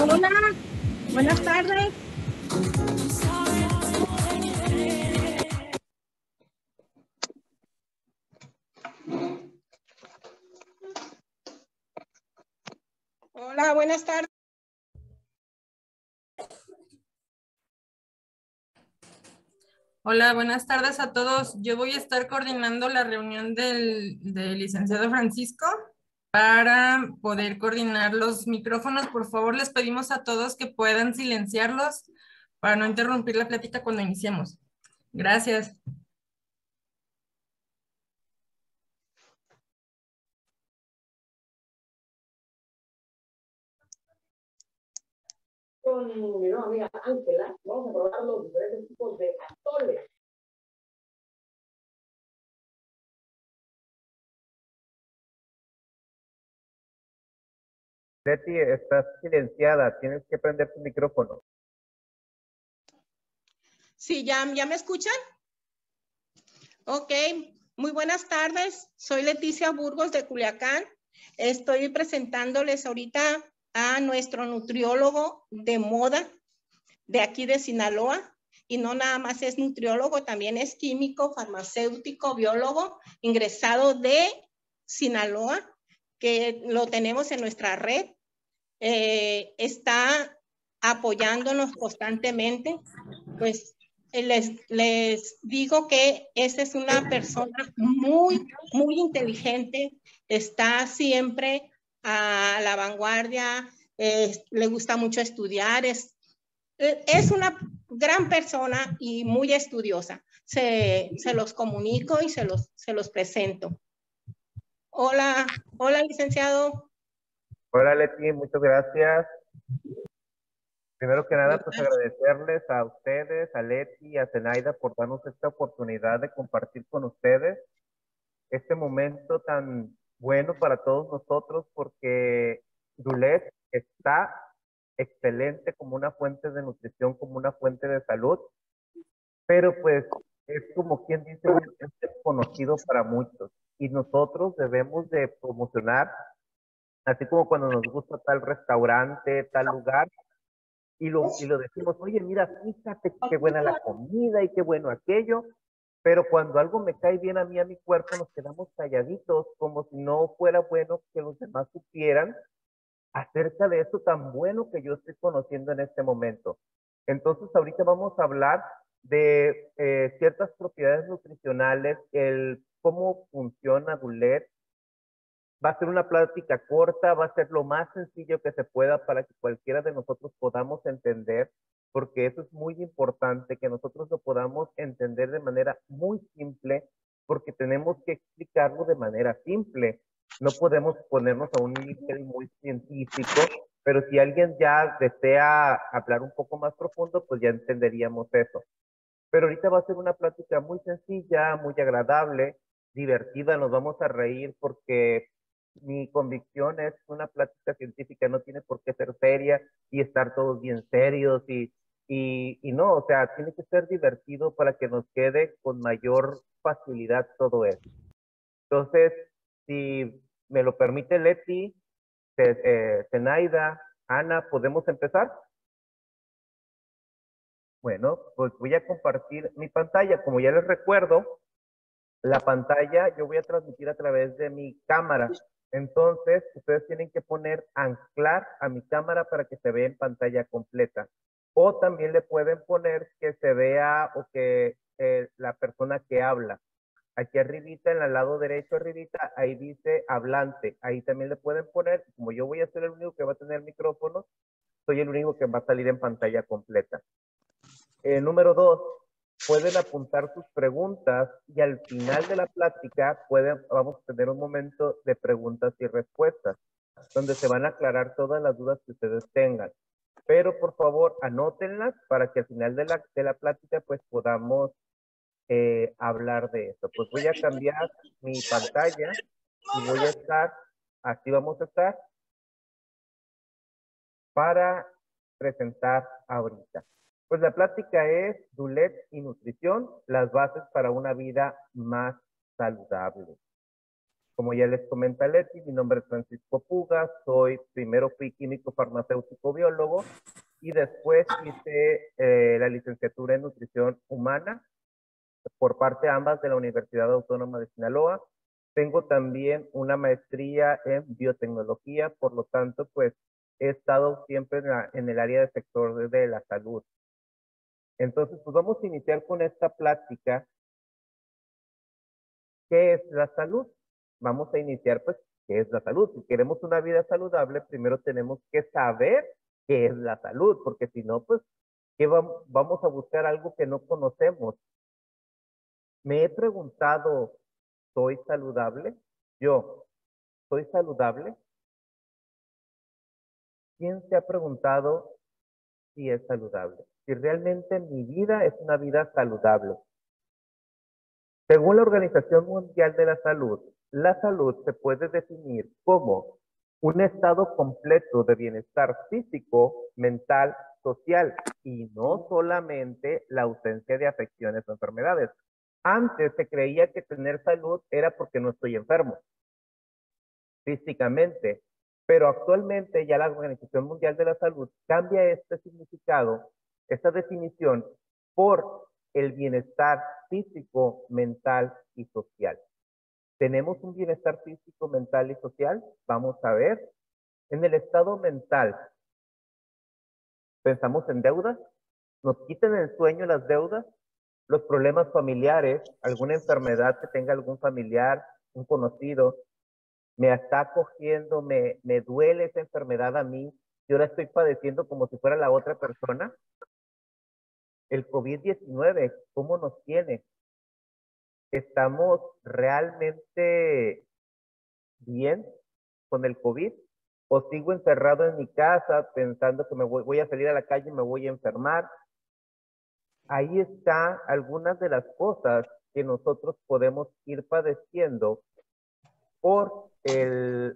Hola, buenas tardes. Hola, buenas tardes. Hola, buenas tardes a todos. Yo voy a estar coordinando la reunión del licenciado Francisco para poder coordinar los micrófonos. Por favor, les pedimos a todos que puedan silenciarlos para no interrumpir la plática cuando iniciemos. Gracias. Con mi nueva amiga Ángela, vamos a probar los diferentes tipos de atoles. Leti, estás silenciada, tienes que prender tu micrófono. Sí, ¿ya me escuchan? Ok, muy buenas tardes. Soy Leticia Burgos de Culiacán. Estoy presentándoles ahorita a nuestro nutriólogo de moda de aquí de Sinaloa. Y no nada más es nutriólogo, también es químico, farmacéutico, biólogo, ingresado de Sinaloa, que lo tenemos en nuestra red. Está apoyándonos constantemente. Pues les digo que esta es una persona muy, muy inteligente, está siempre a la vanguardia, le gusta mucho estudiar, es una gran persona y muy estudiosa. Se los comunico y se los presento. Hola, licenciado. Hola Leti, muchas gracias. Primero que nada, pues agradecerles a ustedes, a Leti y a Zenaida por darnos esta oportunidad de compartir con ustedes este momento tan bueno para todos nosotros, porque Dulet está excelente como una fuente de nutrición, como una fuente de salud, pero pues es como quien dice, es desconocido para muchos y nosotros debemos de promocionar, así como cuando nos gusta tal restaurante, tal lugar, y lo decimos, oye, mira, fíjate qué buena la comida y qué bueno aquello, pero cuando algo me cae bien a mí, a mi cuerpo, nos quedamos calladitos, como si no fuera bueno que los demás supieran acerca de eso tan bueno que yo estoy conociendo en este momento. Entonces, ahorita vamos a hablar de ciertas propiedades nutricionales, el cómo funciona Dulet. Va a ser una plática corta, va a ser lo más sencillo que se pueda para que cualquiera de nosotros podamos entender, porque eso es muy importante, que nosotros lo podamos entender de manera muy simple, porque tenemos que explicarlo de manera simple. No podemos ponernos a un nivel muy científico, pero si alguien ya desea hablar un poco más profundo, pues ya entenderíamos eso. Pero ahorita va a ser una plática muy sencilla, muy agradable, divertida, nos vamos a reír porque mi convicción es que una plática científica no tiene por qué ser seria y estar todos bien serios y no, o sea, tiene que ser divertido para que nos quede con mayor facilidad todo eso. Entonces, si me lo permite Leti, Zenaida, Ana, ¿podemos empezar? Bueno, pues voy a compartir mi pantalla. Como ya les recuerdo, la pantalla yo voy a transmitir a través de mi cámara. Entonces, ustedes tienen que poner anclar a mi cámara para que se vea en pantalla completa. O también le pueden poner que se vea o que la persona que habla. Aquí arribita, en el lado derecho arribita, ahí dice hablante. Ahí también le pueden poner, como yo voy a ser el único que va a tener micrófono, soy el único que va a salir en pantalla completa. Número 2, pueden apuntar sus preguntas y al final de la plática vamos a tener un momento de preguntas y respuestas, donde se van a aclarar todas las dudas que ustedes tengan. Pero por favor, anótenlas para que al final de la plática pues podamos hablar de eso. Pues voy a cambiar mi pantalla y voy a estar, así vamos a estar, para presentar ahorita. Pues la plática es Dulet y nutrición, las bases para una vida más saludable. Como ya les comenta Leti, mi nombre es Francisco Puga, primero fui químico farmacéutico biólogo y después hice la licenciatura en nutrición humana por parte ambas de la Universidad Autónoma de Sinaloa. Tengo también una maestría en biotecnología, por lo tanto, pues he estado siempre en el área del sector de la salud. Entonces, pues vamos a iniciar con esta plática. ¿Qué es la salud? Vamos a iniciar, pues, ¿qué es la salud? Si queremos una vida saludable, primero tenemos que saber qué es la salud, porque si no, pues, ¿qué vamos a buscar algo que no conocemos? Me he preguntado, ¿soy saludable? Yo, ¿soy saludable? ¿Quién se ha preguntado si es saludable? Si realmente mi vida es una vida saludable. Según la Organización Mundial de la salud se puede definir como un estado completo de bienestar físico, mental, social y no solamente la ausencia de afecciones o enfermedades. Antes se creía que tener salud era porque no estoy enfermo físicamente, pero actualmente ya la Organización Mundial de la Salud cambia este significado, esta definición, por el bienestar físico, mental y social. ¿Tenemos un bienestar físico, mental y social? Vamos a ver. En el estado mental, ¿pensamos en deudas? ¿Nos quitan el sueño las deudas? Los problemas familiares, alguna enfermedad que tenga algún familiar, un conocido, me está cogiendo, me duele esa enfermedad a mí, yo la estoy padeciendo como si fuera la otra persona. El COVID-19, ¿cómo nos tiene? ¿Estamos realmente bien con el COVID? ¿O sigo encerrado en mi casa pensando que voy a salir a la calle y me voy a enfermar? Ahí está algunas de las cosas que nosotros podemos ir padeciendo por el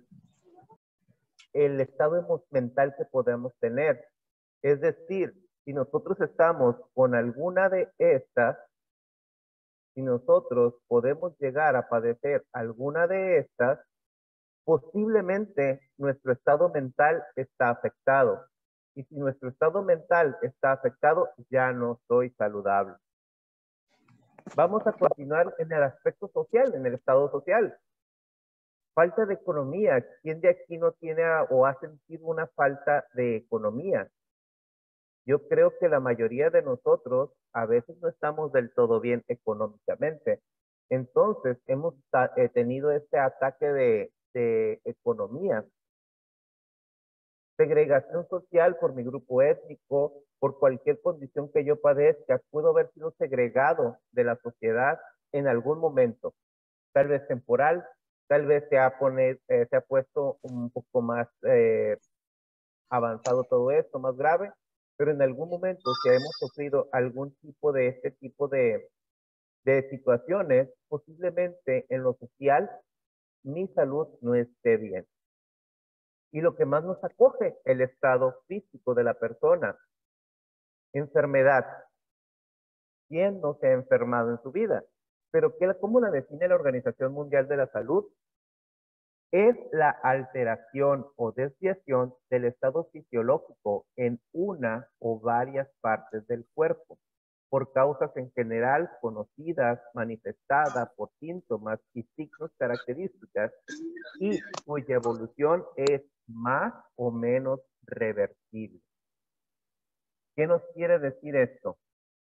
estado mental que podemos tener. Es decir, si nosotros estamos con alguna de estas, si nosotros podemos llegar a padecer alguna de estas, posiblemente nuestro estado mental está afectado. Y si nuestro estado mental está afectado, ya no soy saludable. Vamos a continuar en el aspecto social, en el estado social. Falta de economía. ¿Quién de aquí no tiene o ha sentido una falta de economía? Yo creo que la mayoría de nosotros a veces no estamos del todo bien económicamente. Entonces, hemos tenido este ataque de economía. Segregación social por mi grupo étnico, por cualquier condición que yo padezca, puedo haber sido segregado de la sociedad en algún momento. Tal vez temporal, tal vez se ha puesto un poco más avanzado todo esto, más grave, pero en algún momento si hemos sufrido algún tipo de este tipo de situaciones, posiblemente en lo social mi salud no esté bien. Y lo que más nos acoge, el estado físico de la persona. Enfermedad. ¿Quién no se ha enfermado en su vida? Pero ¿cómo la define la Organización Mundial de la Salud? Es la alteración o desviación del estado fisiológico en una o varias partes del cuerpo, por causas en general conocidas, manifestadas por síntomas y signos características, y cuya evolución es más o menos reversible. ¿Qué nos quiere decir esto?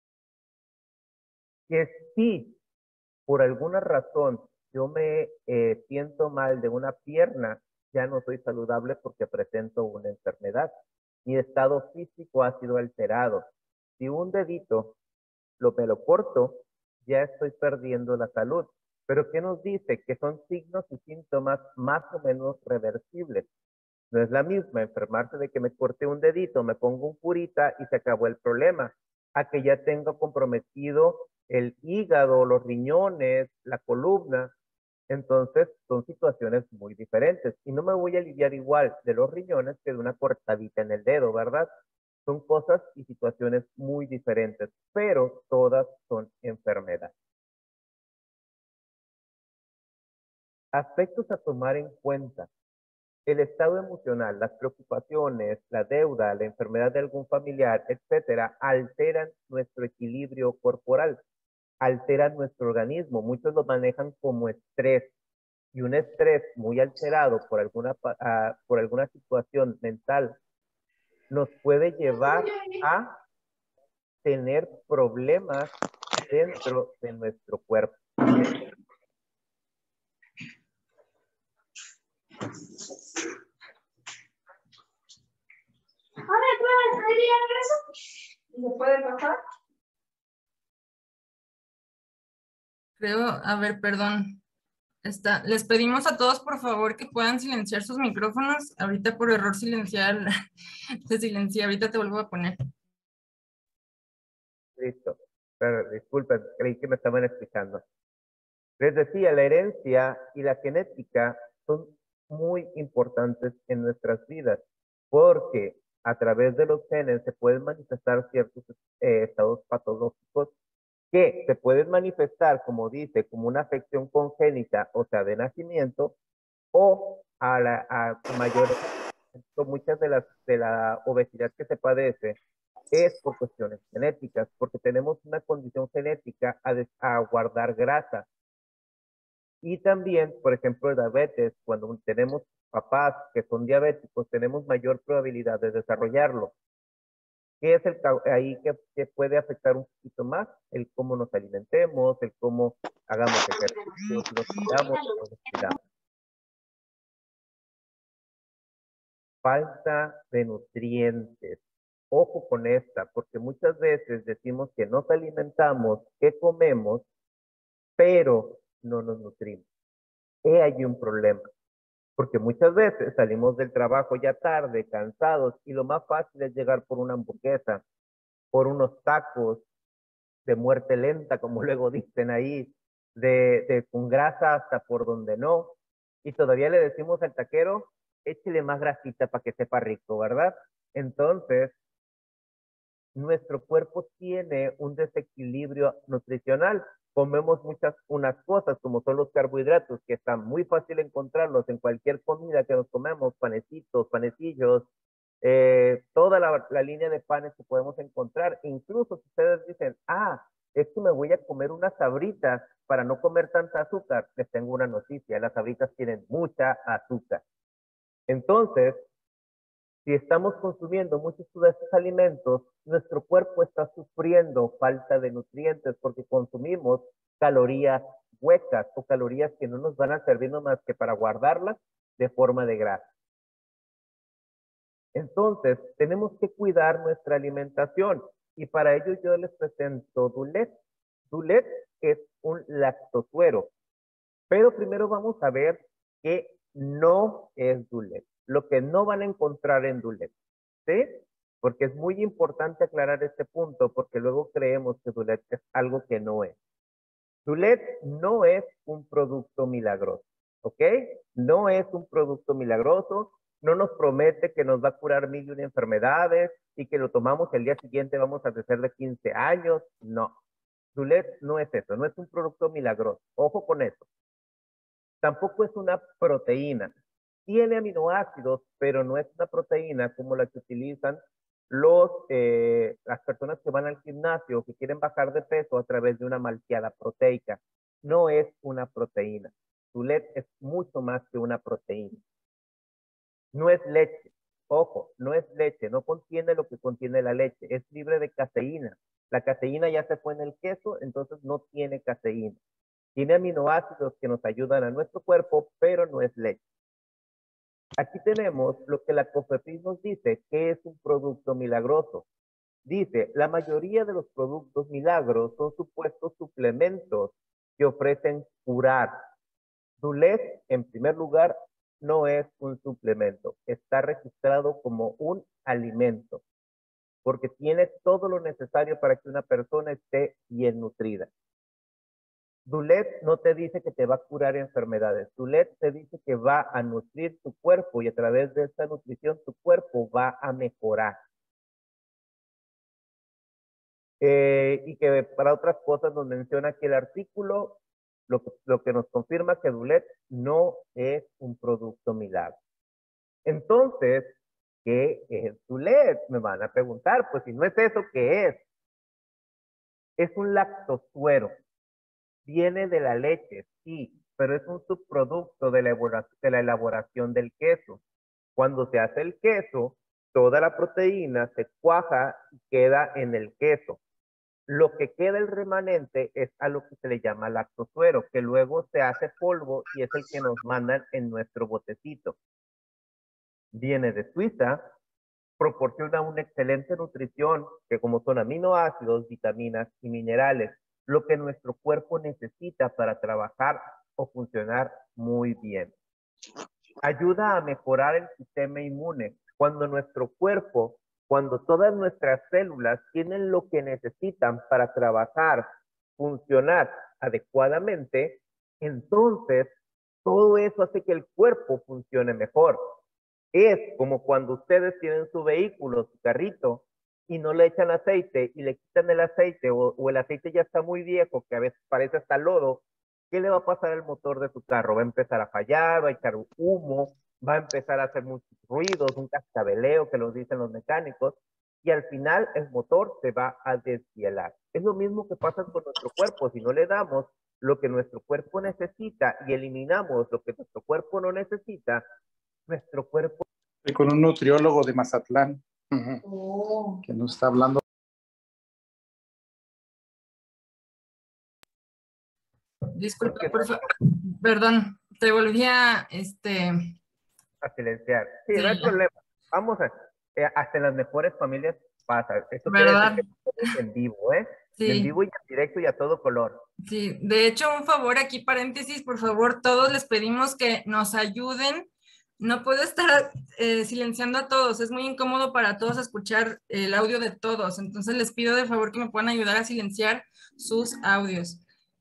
Que si por alguna razón yo me siento mal de una pierna, ya no soy saludable porque presento una enfermedad. Mi estado físico ha sido alterado. Si un dedito me lo corto, ya estoy perdiendo la salud. Pero ¿qué nos dice? Que son signos y síntomas más o menos reversibles. No es la misma enfermarse de que me corté un dedito, me pongo un curita y se acabó el problema, a que ya tenga comprometido el hígado, los riñones, la columna. Entonces son situaciones muy diferentes y no me voy a aliviar igual de los riñones que de una cortadita en el dedo, ¿verdad? Son cosas y situaciones muy diferentes, pero todas son enfermedades. Aspectos a tomar en cuenta. El estado emocional, las preocupaciones, la deuda, la enfermedad de algún familiar, etcétera, alteran nuestro equilibrio corporal, alteran nuestro organismo. Muchos lo manejan como estrés, y un estrés muy alterado por alguna situación mental nos puede llevar a tener problemas dentro de nuestro cuerpo. ¿Puede pasar? Creo, a ver, perdón. Les pedimos a todos, por favor, que puedan silenciar sus micrófonos. Ahorita por error silenciar, te silencié, ahorita te vuelvo a poner. Listo. Pero disculpen, creí que me estaban explicando. Les decía, la herencia y la genética son muy importantes en nuestras vidas porque a través de los genes se pueden manifestar ciertos estados patológicos que se pueden manifestar, como dice, como una afección congénita, o sea, de nacimiento, o a mayor, muchas de la obesidad que se padece es por cuestiones genéticas, porque tenemos una condición genética a guardar grasa. Y también, por ejemplo, diabetes, cuando tenemos papás que son diabéticos, tenemos mayor probabilidad de desarrollarlo. ¿Qué es ahí que puede afectar un poquito más? El cómo nos alimentemos, el cómo hagamos ejercicios, los cuidamos, los descuidamos. Falta de nutrientes. Ojo con esta, porque muchas veces decimos que nos alimentamos, que comemos, pero no nos nutrimos. Hay un problema, porque muchas veces salimos del trabajo ya tarde, cansados, y lo más fácil es llegar por una hamburguesa, por unos tacos de muerte lenta, como luego dicen ahí, con grasa hasta por donde no, y todavía le decimos al taquero, échele más grasita para que sepa rico, ¿verdad? Entonces, nuestro cuerpo tiene un desequilibrio nutricional. Comemos unas cosas como son los carbohidratos, que están muy fácil encontrarlos en cualquier comida que nos comemos, panecitos, panecillos, toda la línea de panes que podemos encontrar. Incluso si ustedes dicen, es que me voy a comer unas sabritas para no comer tanta azúcar, les tengo una noticia, las sabritas tienen mucha azúcar. Entonces, si estamos consumiendo muchos de estos alimentos, nuestro cuerpo está sufriendo falta de nutrientes porque consumimos calorías huecas o calorías que no nos van a servir más que para guardarlas de forma de grasa. Entonces, tenemos que cuidar nuestra alimentación y para ello yo les presento Dulet. Dulet es un lactosuero, pero primero vamos a ver qué no es Dulet. Lo que no van a encontrar en Dulet, ¿sí? Porque es muy importante aclarar este punto, porque luego creemos que Dulet es algo que no es. Dulet no es un producto milagroso, ¿ok? No es un producto milagroso, no nos promete que nos va a curar 1001 enfermedades y que lo tomamos el día siguiente vamos a crecer de 15 años, no. Dulet no es eso, no es un producto milagroso, ojo con eso. Tampoco es una proteína. Tiene aminoácidos, pero no es una proteína como la que utilizan las personas que van al gimnasio, que quieren bajar de peso a través de una malteada proteica. No es una proteína. Dulet es mucho más que una proteína. No es leche. Ojo, no es leche. No contiene lo que contiene la leche. Es libre de caseína. La caseína ya se fue en el queso, entonces no tiene caseína. Tiene aminoácidos que nos ayudan a nuestro cuerpo, pero no es leche. Aquí tenemos lo que la COFEPRIS nos dice, que es un producto milagroso. Dice, la mayoría de los productos milagros son supuestos suplementos que ofrecen curar. Dulet, en primer lugar, no es un suplemento. Está registrado como un alimento, porque tiene todo lo necesario para que una persona esté bien nutrida. Dulet no te dice que te va a curar enfermedades. Dulet te dice que va a nutrir tu cuerpo y a través de esta nutrición tu cuerpo va a mejorar. Y que para otras cosas nos menciona que el artículo lo que nos confirma que Dulet no es un producto milagro. Entonces, ¿qué es Dulet? Me van a preguntar, pues si no es eso, ¿qué es? Es un lactosuero. Viene de la leche, sí, pero es un subproducto de la elaboración del queso. Cuando se hace el queso, toda la proteína se cuaja y queda en el queso. Lo que queda el remanente es a lo que se le llama lactosuero, que luego se hace polvo y es el que nos mandan en nuestro botecito. Viene de Suiza, proporciona una excelente nutrición, que como son aminoácidos, vitaminas y minerales, lo que nuestro cuerpo necesita para trabajar o funcionar muy bien. Ayuda a mejorar el sistema inmune. Cuando nuestro cuerpo, cuando todas nuestras células tienen lo que necesitan para trabajar, funcionar adecuadamente, entonces todo eso hace que el cuerpo funcione mejor. Es como cuando ustedes tienen su vehículo, su carrito, y no le echan aceite y le quitan el aceite o el aceite ya está muy viejo, que a veces parece hasta lodo. ¿Qué le va a pasar al motor de su carro? Va a empezar a fallar, va a echar humo, va a empezar a hacer muchos ruidos, un cascabeleo que los dicen los mecánicos, y al final el motor se va a desvielar. Es lo mismo que pasa con nuestro cuerpo. Si no le damos lo que nuestro cuerpo necesita y eliminamos lo que nuestro cuerpo no necesita, nuestro cuerpo... Con un nutriólogo de Mazatlán, que nos está hablando. Disculpe, por favor. Perdón, te volví a a silenciar. Sí, Sí, no hay ya. problema. Vamos a... hasta en las mejores familias pasa. Esto quiere ¿Verdad? decir que estamos en vivo, ¿eh? En Sí, vivo y en directo y a todo color. sí. De hecho, un favor aquí, paréntesis, por favor, todos les pedimos que nos ayuden. No puedo estar silenciando a todos, es muy incómodo para todos escuchar el audio de todos, entonces les pido de favor que me puedan ayudar a silenciar sus audios.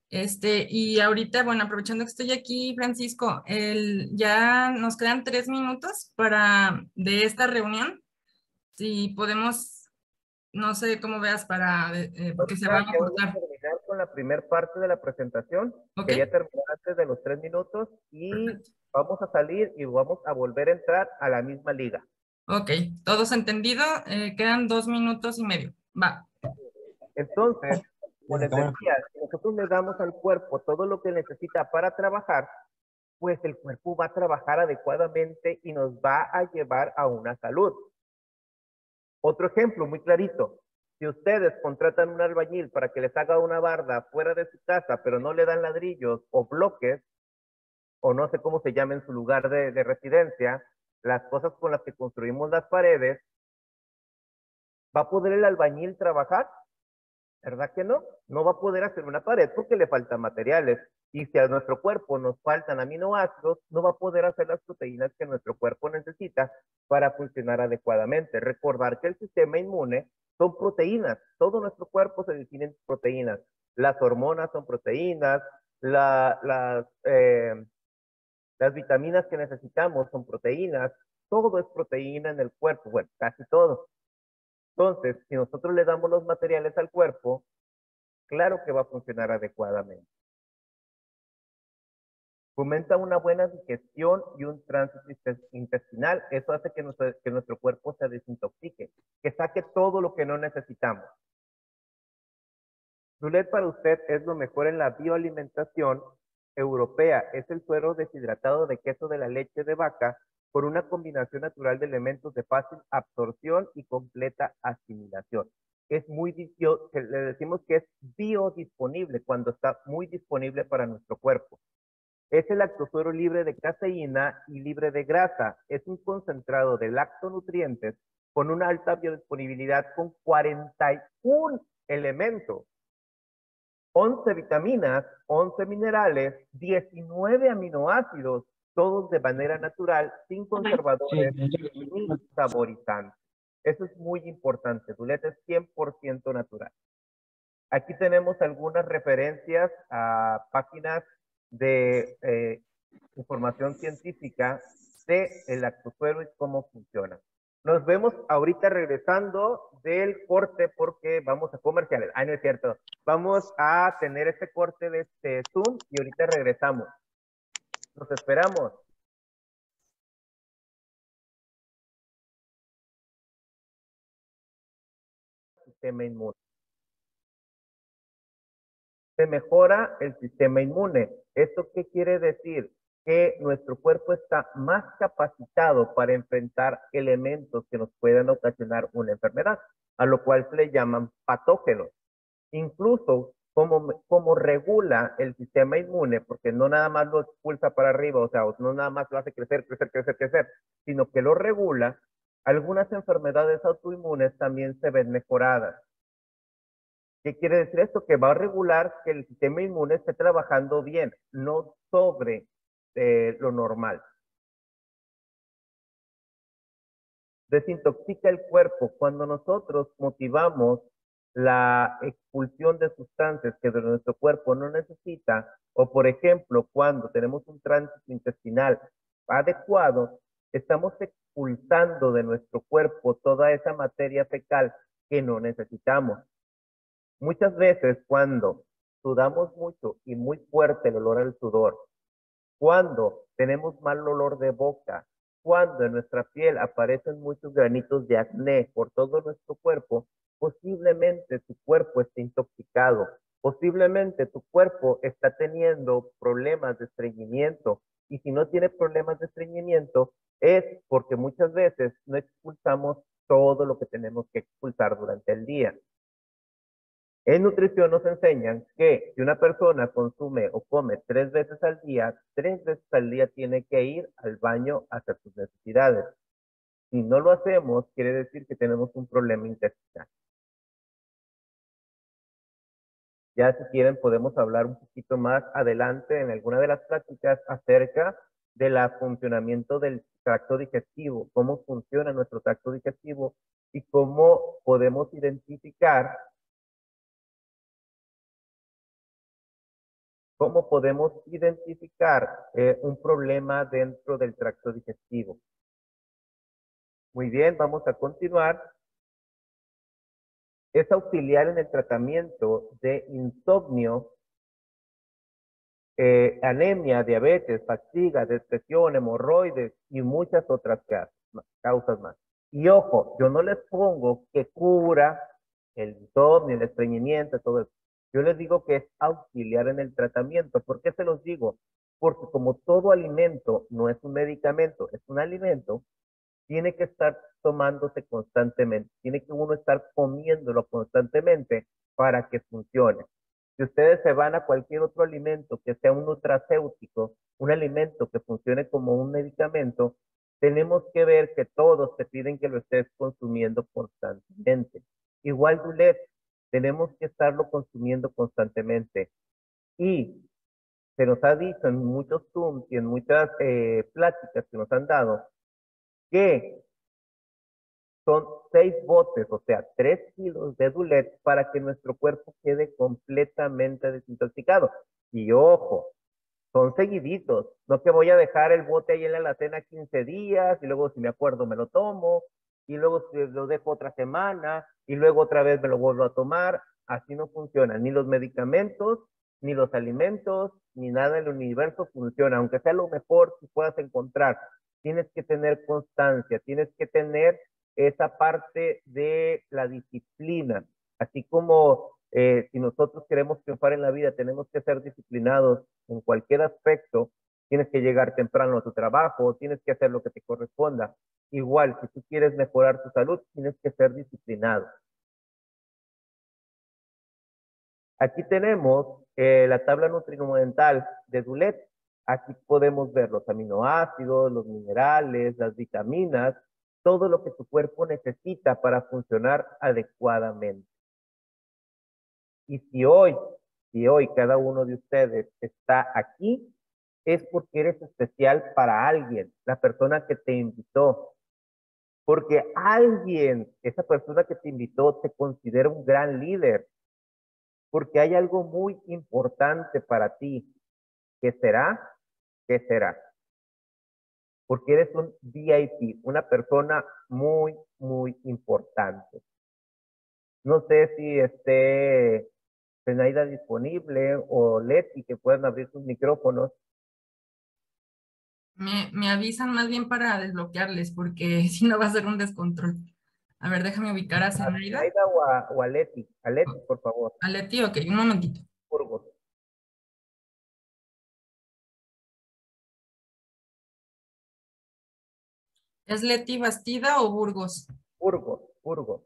Y ahorita, bueno, aprovechando que estoy aquí, Francisco, ya nos quedan 3 minutos de esta reunión. Si podemos, no sé cómo veas porque se Ahorita van a ya voy a cortar. terminar con la primera parte de la presentación. ¿Ok? Quería terminar antes de los 3 minutos y vamos a salir y vamos a volver a entrar a la misma liga. Ok, todos entendido. Quedan 2 minutos y medio. Va. Entonces, como les decía, si nosotros le damos al cuerpo todo lo que necesita para trabajar, pues el cuerpo va a trabajar adecuadamente y nos va a llevar a una salud. Otro ejemplo muy clarito. Si ustedes contratan un albañil para que les haga una barda fuera de su casa, pero no le dan ladrillos o bloques, o no sé cómo se llama en su lugar de residencia, las cosas con las que construimos las paredes, ¿va a poder el albañil trabajar? ¿Verdad que no? No va a poder hacer una pared porque le faltan materiales. Y si a nuestro cuerpo nos faltan aminoácidos, no va a poder hacer las proteínas que nuestro cuerpo necesita para funcionar adecuadamente. Recordar que el sistema inmune son proteínas. Todo nuestro cuerpo se define en proteínas. Las hormonas son proteínas, las vitaminas que necesitamos son proteínas. Todo es proteína en el cuerpo. Bueno, casi todo. Entonces, si nosotros le damos los materiales al cuerpo, claro que va a funcionar adecuadamente. Fomenta una buena digestión y un tránsito intestinal. Eso hace que nuestro cuerpo se desintoxique, que saque todo lo que no necesitamos. Dulet para usted es lo mejor en la bioalimentación europea. Es el suero deshidratado de queso de la leche de vaca por una combinación natural de elementos de fácil absorción y completa asimilación. Es le decimos que es biodisponible cuando está muy disponible para nuestro cuerpo. Es el lactosuero libre de caseína y libre de grasa. Es un concentrado de lactonutrientes con una alta biodisponibilidad con 41 elementos. 11 vitaminas, 11 minerales, 19 aminoácidos, todos de manera natural, sin conservadores ni saborizantes. Eso es muy importante. Dulet es 100% natural. Aquí tenemos algunas referencias a páginas de información científica de el lactosuero y cómo funciona. Nos vemos ahorita regresando del corte porque vamos a comerciales. Ay, no es cierto. Vamos a tener este corte de este Zoom y ahorita regresamos. Nos esperamos. Sistema inmune. Se mejora el sistema inmune. ¿Esto qué quiere decir? Que nuestro cuerpo está más capacitado para enfrentar elementos que nos puedan ocasionar una enfermedad, a lo cual se le llaman patógenos. Incluso como regula el sistema inmune, porque no nada más lo expulsa para arriba, o sea, no nada más lo hace crecer, sino que lo regula, algunas enfermedades autoinmunes también se ven mejoradas. ¿Qué quiere decir esto? Que va a regular que el sistema inmune esté trabajando bien, no sobre lo normal. Desintoxica el cuerpo. Cuando nosotros motivamos la expulsión de sustancias que de nuestro cuerpo no necesita, o por ejemplo, cuando tenemos un tránsito intestinal adecuado, estamos expulsando de nuestro cuerpo toda esa materia fecal que no necesitamos. Muchas veces cuando sudamos mucho y muy fuerte el olor al sudor, cuando tenemos mal olor de boca, cuando en nuestra piel aparecen muchos granitos de acné por todo nuestro cuerpo, posiblemente tu cuerpo esté intoxicado, posiblemente tu cuerpo está teniendo problemas de estreñimiento, y si no tiene problemas de estreñimiento es porque muchas veces no expulsamos todo lo que tenemos que expulsar durante el día. En nutrición nos enseñan que si una persona consume o come 3 veces al día, 3 veces al día tiene que ir al baño a hacer sus necesidades. Si no lo hacemos, quiere decir que tenemos un problema intestinal. Ya si quieren podemos hablar un poquito más adelante en alguna de las prácticas acerca del funcionamiento del tracto digestivo, cómo funciona nuestro tracto digestivo y cómo podemos identificar un problema dentro del tracto digestivo. Muy bien, vamos a continuar. Es auxiliar en el tratamiento de insomnio, anemia, diabetes, fatiga, depresión, hemorroides y muchas otras causas más. Y ojo, yo no les pongo que cura el insomnio, el estreñimiento, todo eso. Yo les digo que es auxiliar en el tratamiento. ¿Por qué se los digo? Porque como todo alimento no es un medicamento, es un alimento, tiene que estar tomándose constantemente. Tiene que uno estar comiéndolo constantemente para que funcione. Si ustedes se van a cualquier otro alimento que sea un nutracéutico, un alimento que funcione como un medicamento, tenemos que ver que todos te piden que lo estés consumiendo constantemente. Igual Dulet, tenemos que estarlo consumiendo constantemente. Y se nos ha dicho en muchos Zooms y en muchas pláticas que nos han dado que son 6 botes, o sea, 3 kilos de Dulet para que nuestro cuerpo quede completamente desintoxicado. Y ojo, son seguiditos, no que voy a dejar el bote ahí en la alacena 15 días y luego si me acuerdo me lo tomo y luego lo dejo otra semana y luego otra vez me lo vuelvo a tomar. Así no funciona, ni los medicamentos, ni los alimentos, ni nada en el universo funciona, aunque sea lo mejor que puedas encontrar. Tienes que tener constancia, tienes que tener esa parte de la disciplina, así como si nosotros queremos triunfar en la vida, tenemos que ser disciplinados en cualquier aspecto. Tienes que llegar temprano a tu trabajo, tienes que hacer lo que te corresponda. Igual, si tú quieres mejorar tu salud, tienes que ser disciplinado. Aquí tenemos la tabla nutrimental de Dulet. Aquí podemos ver los aminoácidos, los minerales, las vitaminas, todo lo que tu cuerpo necesita para funcionar adecuadamente. Y si hoy cada uno de ustedes está aquí, es porque eres especial para alguien, la persona que te invitó. Porque alguien, esa persona que te invitó, te considera un gran líder. Porque hay algo muy importante para ti. ¿Qué será? ¿Qué será? porque eres un VIP, una persona muy, muy importante. No sé si esté Zenaida disponible o Leti, que puedan abrir sus micrófonos. Me avisan más bien para desbloquearles, porque si no va a ser un descontrol. A ver, déjame ubicar a ¿A Zenaida. Zenaida o a Leti? A Leti, por favor. A Leti, ok, un momentito. Burgos. ¿Es Leti Bastida o Burgos? Burgos, Burgos.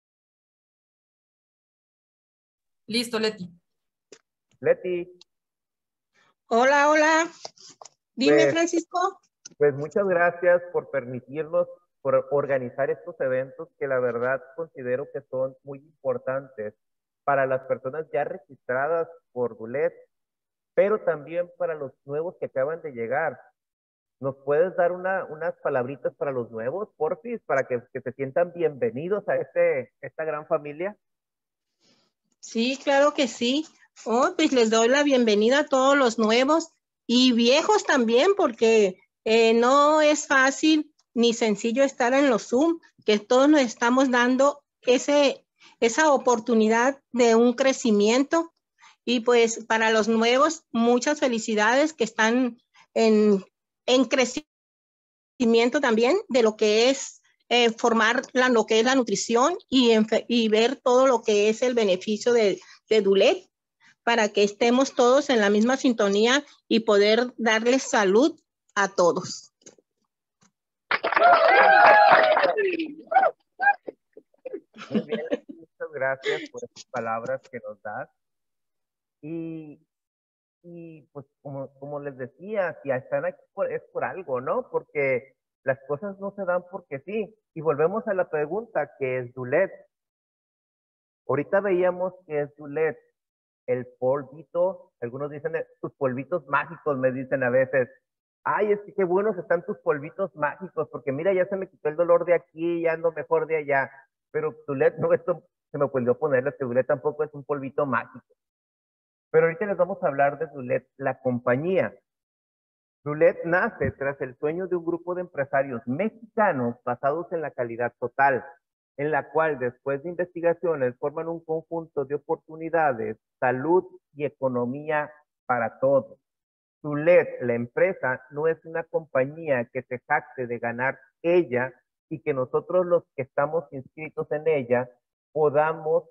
Listo, Leti. Leti, Hola, hola. Dime, pues, Francisco. pues muchas gracias por permitirnos, por organizar estos eventos que la verdad considero que son muy importantes para las personas ya registradas por Dulet, pero también para los nuevos que acaban de llegar. ¿Nos puedes dar unas palabritas para los nuevos, porfis, para que se sientan bienvenidos a esta gran familia? Sí, claro que sí. Oh, pues les doy la bienvenida a todos los nuevos y viejos también, porque no es fácil ni sencillo estar en los Zoom, que todos nos estamos dando esa oportunidad de un crecimiento. Y pues para los nuevos, muchas felicidades que están en crecimiento también de lo que es formar lo que es la nutrición y ver todo lo que es el beneficio de Dulet para que estemos todos en la misma sintonía y poder darles salud a todos. Muy bien, muchas gracias por estas palabras que nos das. Y, y pues como les decía, si están aquí es por algo, ¿no? Porque las cosas no se dan porque sí. Y volvemos a la pregunta, ¿qué es Dulet? Ahorita veíamos que es Dulet, el polvito, algunos dicen tus polvitos mágicos, me dicen a veces. Ay, es que qué buenos están tus polvitos mágicos, porque mira, ya se me quitó el dolor de aquí, ya ando mejor de allá. Pero Dulet, no, esto se me olvidó ponerle, que Dulet tampoco es un polvito mágico. Pero ahorita les vamos a hablar de Dulet, la compañía. Dulet nace tras el sueño de un grupo de empresarios mexicanos basados en la calidad total, en la cual después de investigaciones forman un conjunto de oportunidades, salud y economía para todos. Dulet, la empresa, no es una compañía que se jacte de ganar ella y que nosotros los que estamos inscritos en ella podamos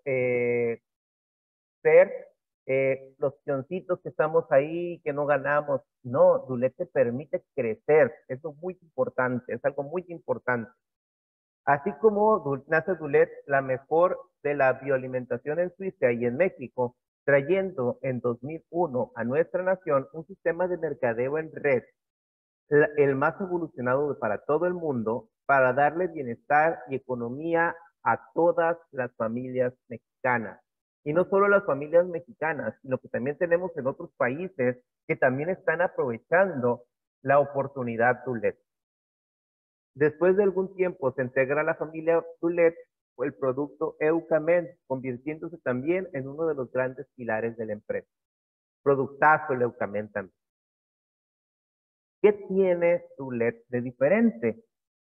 ser los pioncitos que estamos ahí, que no ganamos. No, Dulet te permite crecer. Eso es muy importante, es algo muy importante. Así como nace Dulet, la mejor de la bioalimentación en Suiza y en México, trayendo en 2001 a nuestra nación un sistema de mercadeo en red, el más evolucionado para todo el mundo, para darle bienestar y economía a todas las familias mexicanas. Y no solo las familias mexicanas, sino que también tenemos en otros países que también están aprovechando la oportunidad Dulet. Después de algún tiempo se integra a la familia Dulet el producto Eucamen, convirtiéndose también en uno de los grandes pilares de la empresa. Productazo el Eucamen también. ¿Qué tiene Dulet de diferente?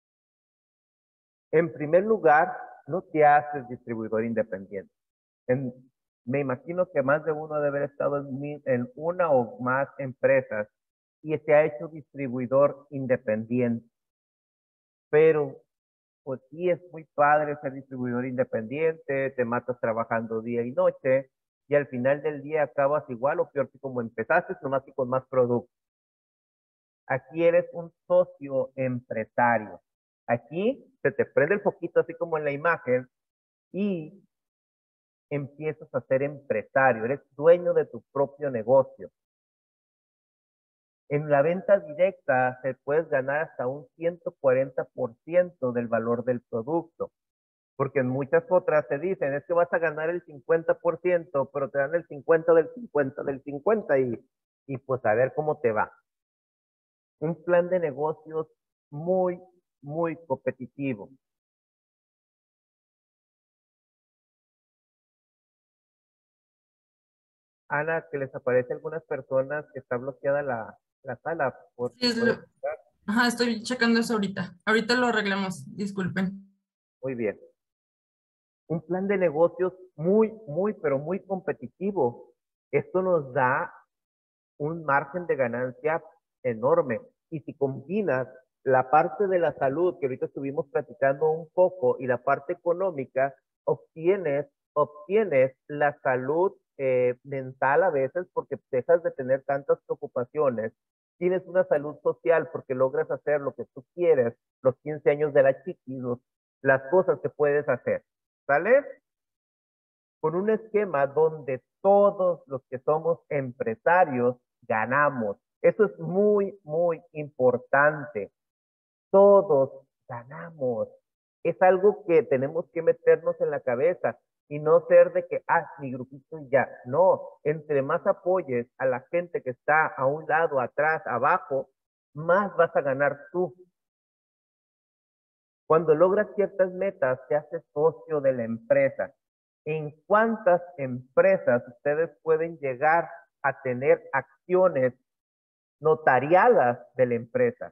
En primer lugar, no te haces distribuidor independiente. Me imagino que más de uno debe haber estado en una o más empresas y se ha hecho distribuidor independiente. Pero pues sí es muy padre ser distribuidor independiente, te matas trabajando día y noche y al final del día acabas igual o peor que como empezaste, nomás que con más productos. Aquí eres un socio empresario. Aquí se te prende el foquito así como en la imagen y empiezas a ser empresario, eres dueño de tu propio negocio. En la venta directa se puedes ganar hasta un 140% del valor del producto, porque en muchas otras te dicen, es que vas a ganar el 50%, pero te dan el 50 del 50 del 50 y pues a ver cómo te va. Un plan de negocios muy, muy competitivo. Ana, que les aparece a algunas personas que está bloqueada la sala. Por Sí, si puede estar. Ajá, estoy checando eso ahorita. Ahorita lo arreglamos, disculpen. Muy bien. Un plan de negocios pero muy competitivo. Esto nos da un margen de ganancia enorme. Y si combinas la parte de la salud, que ahorita estuvimos platicando un poco, y la parte económica, obtienes la salud mental a veces porque dejas de tener tantas preocupaciones. Tienes una salud social porque logras hacer lo que tú quieres, los 15 años de la chiquis, las cosas que puedes hacer. ¿Sale? Con un esquema donde todos los que somos empresarios ganamos. Eso es muy importante. Todos ganamos. Es algo que tenemos que meternos en la cabeza y no ser de que, mi grupito y ya. No, entre más apoyes a la gente que está a un lado, atrás, abajo, más vas a ganar tú. Cuando logras ciertas metas, te haces socio de la empresa. ¿En cuántas empresas ustedes pueden llegar a tener acciones notariadas de la empresa?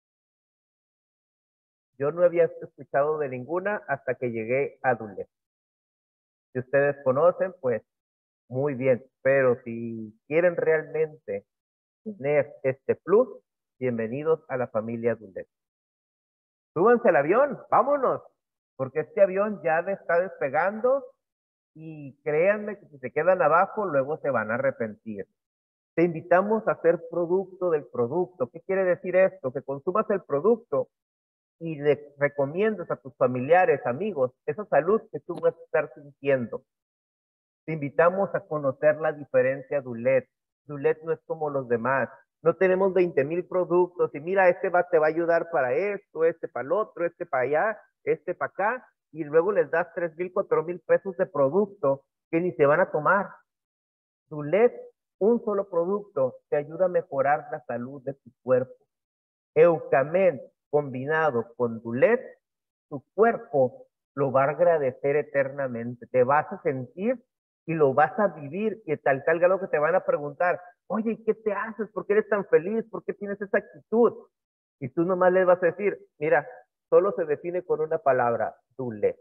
Yo no había escuchado de ninguna hasta que llegué a Dulet. Si ustedes conocen, pues muy bien. Pero si quieren realmente tener este plus, bienvenidos a la familia Dulet. Súbanse al avión, vámonos, porque este avión ya está despegando y créanme que si se quedan abajo, luego se van a arrepentir. Te invitamos a ser producto del producto. ¿Qué quiere decir esto? Que consumas el producto y le recomiendas a tus familiares, amigos, esa salud que tú vas a estar sintiendo. Te invitamos a conocer la diferencia de Dulet. Dulet no es como los demás. No tenemos 20,000 productos y mira, este te va a ayudar para esto, este para el otro, este para allá, este para acá, y luego les das 3,000, 4,000 pesos de producto que ni se van a tomar. Dulet, un solo producto, te ayuda a mejorar la salud de tu cuerpo. Eucamen combinado con Dulet, tu cuerpo lo va a agradecer eternamente. Te vas a sentir y lo vas a vivir, y tal grado que te van a preguntar, oye, ¿qué te haces? ¿Por qué eres tan feliz? ¿Por qué tienes esa actitud? Y tú nomás les vas a decir, mira, solo se define con una palabra, Dulet.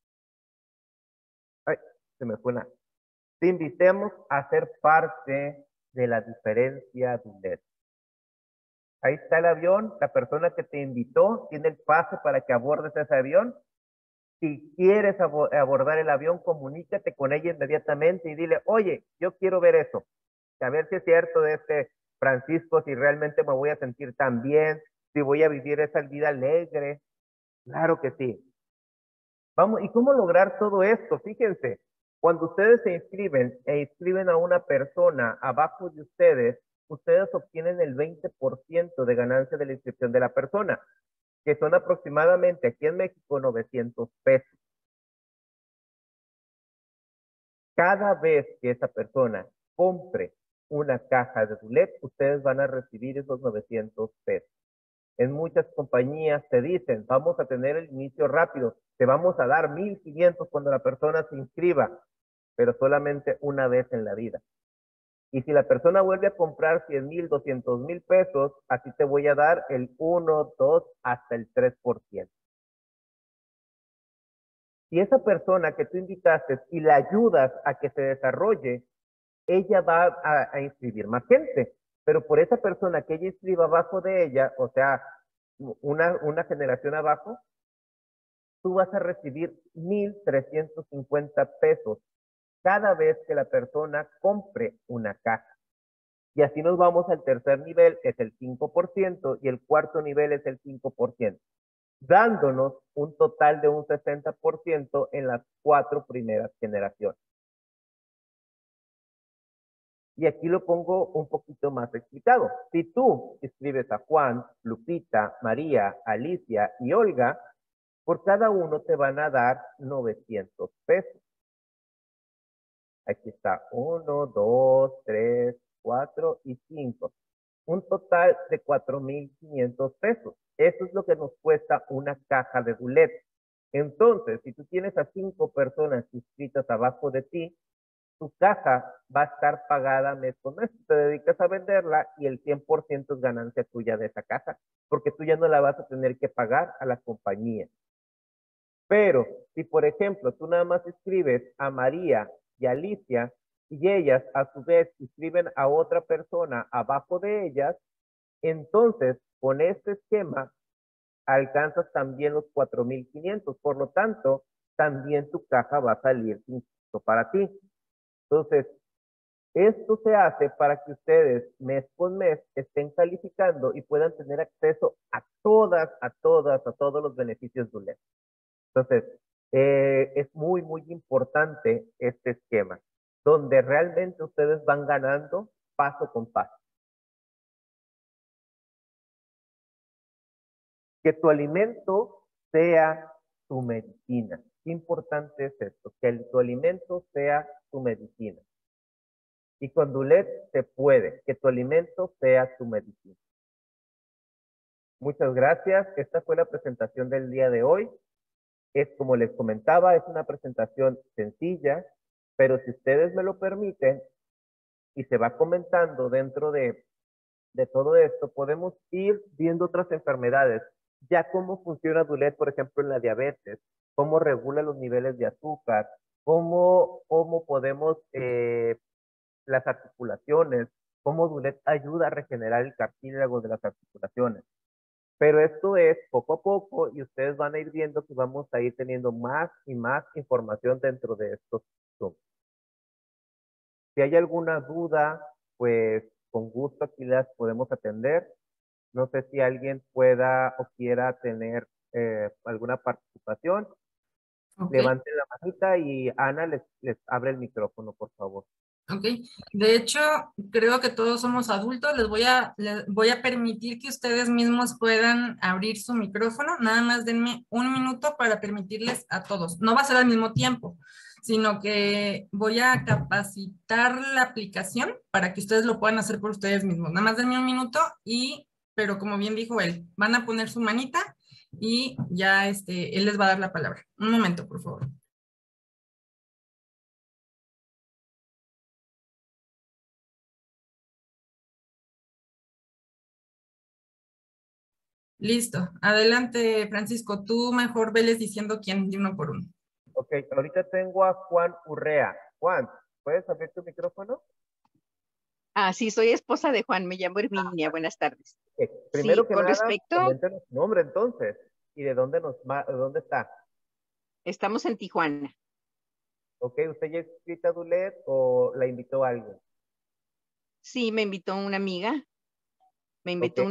Ay, se me fue una. Te invitemos a ser parte de la diferencia Dulet. Ahí está el avión, la persona que te invitó tiene el pase para que abordes ese avión. Si quieres abordar el avión, comunícate con ella inmediatamente y dile, oye, yo quiero ver eso. A ver si es cierto de este Francisco, si realmente me voy a sentir tan bien, si voy a vivir esa vida alegre. Claro que sí. Vamos, ¿y cómo lograr todo esto? Fíjense, cuando ustedes se inscriben e inscriben a una persona abajo de ustedes, ustedes obtienen el 20% de ganancia de la inscripción de la persona, que son aproximadamente aquí en México 900 pesos. Cada vez que esa persona compre una caja de Dulet, ustedes van a recibir esos 900 pesos. En muchas compañías te dicen, vamos a tener el inicio rápido, te vamos a dar 1,500 cuando la persona se inscriba, pero solamente una vez en la vida. Y si la persona vuelve a comprar 100,000, 200,000 pesos, así te voy a dar el 1, 2, hasta el 3%. Si esa persona que tú invitaste y la ayudas a que se desarrolle, ella va a inscribir más gente. Pero por esa persona que ella inscriba abajo de ella, o sea, una generación abajo, tú vas a recibir 1,350 pesos cada vez que la persona compre una caja. Y así nos vamos al tercer nivel, es el 5%, y el cuarto nivel es el 5%, dándonos un total de un 60% en las 4 primeras generaciones. Y aquí lo pongo un poquito más explicado. Si tú escribes a Juan, Lupita, María, Alicia y Olga, por cada uno te van a dar 900 pesos. Aquí está 1, 2, 3, 4 y 5. Un total de 4,500 pesos. Eso es lo que nos cuesta una caja de Dulet. Entonces, si tú tienes a 5 personas inscritas abajo de ti, tu caja va a estar pagada mes con mes. Te dedicas a venderla y el 100% es ganancia tuya de esa caja. porque tú ya no la vas a tener que pagar a la compañía. Pero si, por ejemplo, tú nada más escribes a María y a Alicia y ellas a su vez escriben a otra persona abajo de ellas, entonces con este esquema alcanzas también los 4,500. Por lo tanto, también tu caja va a salir sin costo para ti. Entonces, esto se hace para que ustedes mes con mes estén calificando y puedan tener acceso a todos los beneficios de ULEP. Entonces, es muy, muy importante este esquema, donde realmente ustedes van ganando paso con paso. Que tu alimento sea tu medicina. Qué importante es esto, que tu alimento sea tu medicina. Y con Dulet se puede, que tu alimento sea tu medicina. Muchas gracias. Esta fue la presentación del día de hoy. Es como les comentaba, es una presentación sencilla, pero si ustedes me lo permiten y se va comentando dentro de todo esto, podemos ir viendo otras enfermedades. Ya cómo funciona Dulet, por ejemplo, en la diabetes, cómo regula los niveles de azúcar, cómo podemos, las articulaciones, cómo Dulet ayuda a regenerar el cartílago de las articulaciones. Pero esto es poco a poco y ustedes van a ir viendo que vamos a ir teniendo más y más información dentro de estos Zoom. Si hay alguna duda, pues con gusto aquí las podemos atender. No sé si alguien pueda o quiera tener alguna participación. Okay. Levanten la manita y Ana les abre el micrófono, por favor. Ok, de hecho, creo que todos somos adultos. Les voy a permitir que ustedes mismos puedan abrir su micrófono. Nada más denme un minuto para permitirles a todos. No va a ser al mismo tiempo, sino que voy a capacitar la aplicación para que ustedes lo puedan hacer por ustedes mismos. Nada más denme un minuto pero como bien dijo él, van a poner su manita y ya él les va a dar la palabra. Un momento, por favor. Listo. Adelante, Francisco. Tú mejor veles diciendo quién de uno por uno. Ok, ahorita tengo a Juan Urrea. Juan, ¿puedes abrir tu micrófono? Sí, soy esposa de Juan, me llamo Herminia, buenas tardes. Primero sí, que con nada, respecto, coméntenos su nombre entonces, y de dónde está. estamos en Tijuana. Ok, ¿usted ya es inscrita a Dulet o la invitó a alguien? Sí, me invitó una amiga, Ok.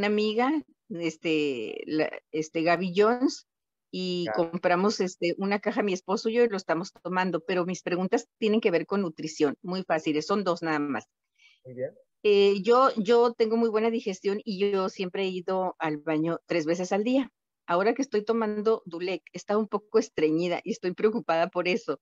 Gaby Jones, y Ya. compramos una caja, mi esposo y yo, y lo estamos tomando, pero mis preguntas tienen que ver con nutrición, muy fáciles, son dos nada más. Muy bien. Yo tengo muy buena digestión y yo siempre he ido al baño 3 veces al día. Ahora que estoy tomando Dulec, está un poco estreñida y estoy preocupada por eso.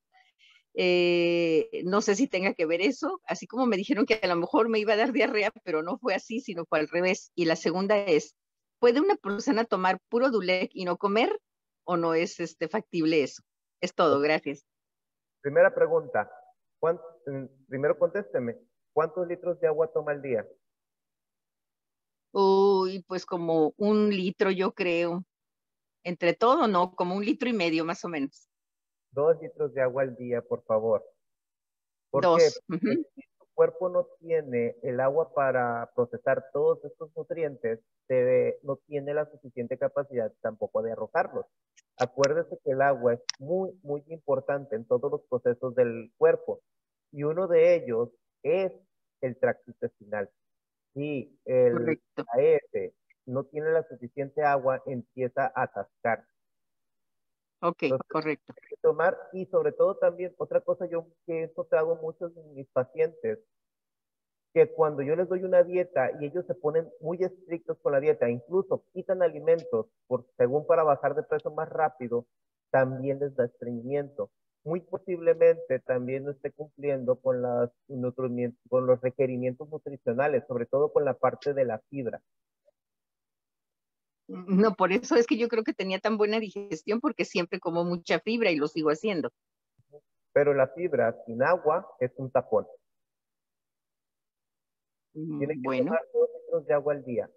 No sé si tenga que ver eso, así como me dijeron que a lo mejor me iba a dar diarrea, pero no fue así, sino fue al revés. Y la segunda es, ¿puede una persona tomar puro Dulec y no comer o no es factible eso? Es todo, gracias. Primera pregunta. Primero contésteme. ¿Cuántos litros de agua toma al día? Uy, pues como 1 litro yo creo. Entre todo, no, como 1,5 litros más o menos. 2 litros de agua al día, por favor. ¿Por qué? 2. Porque si tu cuerpo no tiene el agua para procesar todos estos nutrientes, no tiene la suficiente capacidad tampoco de arrojarlos. Acuérdese que el agua es muy, muy importante en todos los procesos del cuerpo. Y uno de ellos es el tracto intestinal. Si el Correcto. AF no tiene la suficiente agua, empieza a atascar. Ok, Entonces, correcto. hay que tomar, y sobre todo también, otra cosa yo que esto te hago muchos de mis pacientes, que cuando yo les doy una dieta y ellos se ponen muy estrictos con la dieta, incluso quitan alimentos según para bajar de peso más rápido, también les da estreñimiento. Muy posiblemente también no esté cumpliendo con los requerimientos nutricionales, sobre todo con la parte de la fibra. No, por eso es que yo creo que tenía tan buena digestión, porque siempre como mucha fibra y lo sigo haciendo. Pero la fibra sin agua es un tapón. Tiene que Bueno, tomar 2 litros de agua al día.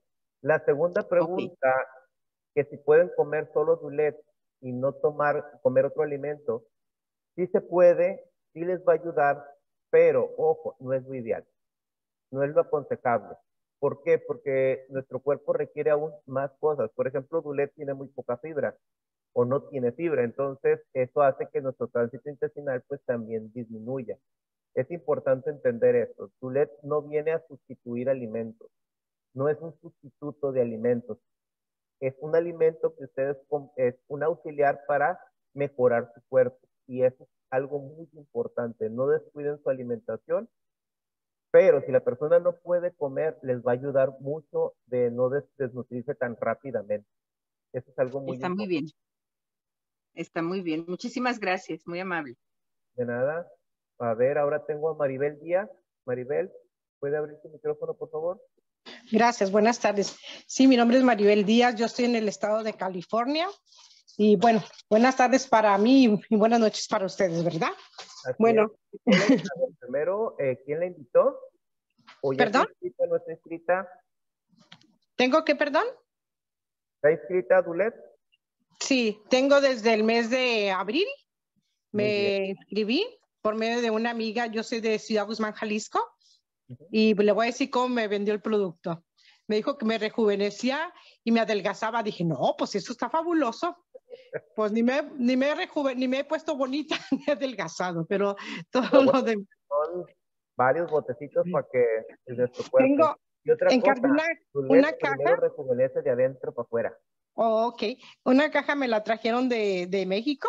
La segunda pregunta, que si pueden comer solo Dulet y no comer otro alimento, sí se puede, sí les va a ayudar, pero ojo, no es lo ideal, no es lo aconsejable. ¿Por qué? Porque nuestro cuerpo requiere aún más cosas. Por ejemplo, Dulet tiene muy poca fibra o no tiene fibra, entonces eso hace que nuestro tránsito intestinal pues también disminuya. Es importante entender esto. Dulet no viene a sustituir alimentos, no es un sustituto de alimentos. Es un alimento que es un auxiliar para mejorar su cuerpo. Y eso es algo muy importante. No descuiden su alimentación, pero si la persona no puede comer, les va a ayudar mucho de no desnutrirse tan rápidamente. Eso es algo muy Está muy importante. bien. Está muy bien. Muchísimas gracias. Muy amable. De nada. A ver, ahora tengo a Maribel Díaz. Maribel, ¿puede abrir su micrófono, por favor? Gracias, buenas tardes. Sí, mi nombre es Maribel Díaz, yo estoy en el estado de California y bueno, buenas tardes para mí y buenas noches para ustedes, ¿verdad? Así bueno. es. Primero, ¿quién la invitó? ¿O ya ¿Perdón? está inscrita, no está inscrita? ¿Tengo que, perdón? ¿Está inscrita, Dulet? Sí, tengo desde el mes de abril, Muy bien. me inscribí por medio de una amiga, yo soy de Ciudad Guzmán, Jalisco, y le voy a decir cómo me vendió el producto. Me dijo que me rejuvenecía y me adelgazaba. Dije, no, pues eso está fabuloso. Pues ni me he puesto bonita ni he adelgazado, pero todo lo de... Son varios botecitos para que nuestro cuerpo... Tengo, Y otra encargué cosa, una primero caja. rejuvenece de adentro para afuera. Oh, ok, una caja me la trajeron de México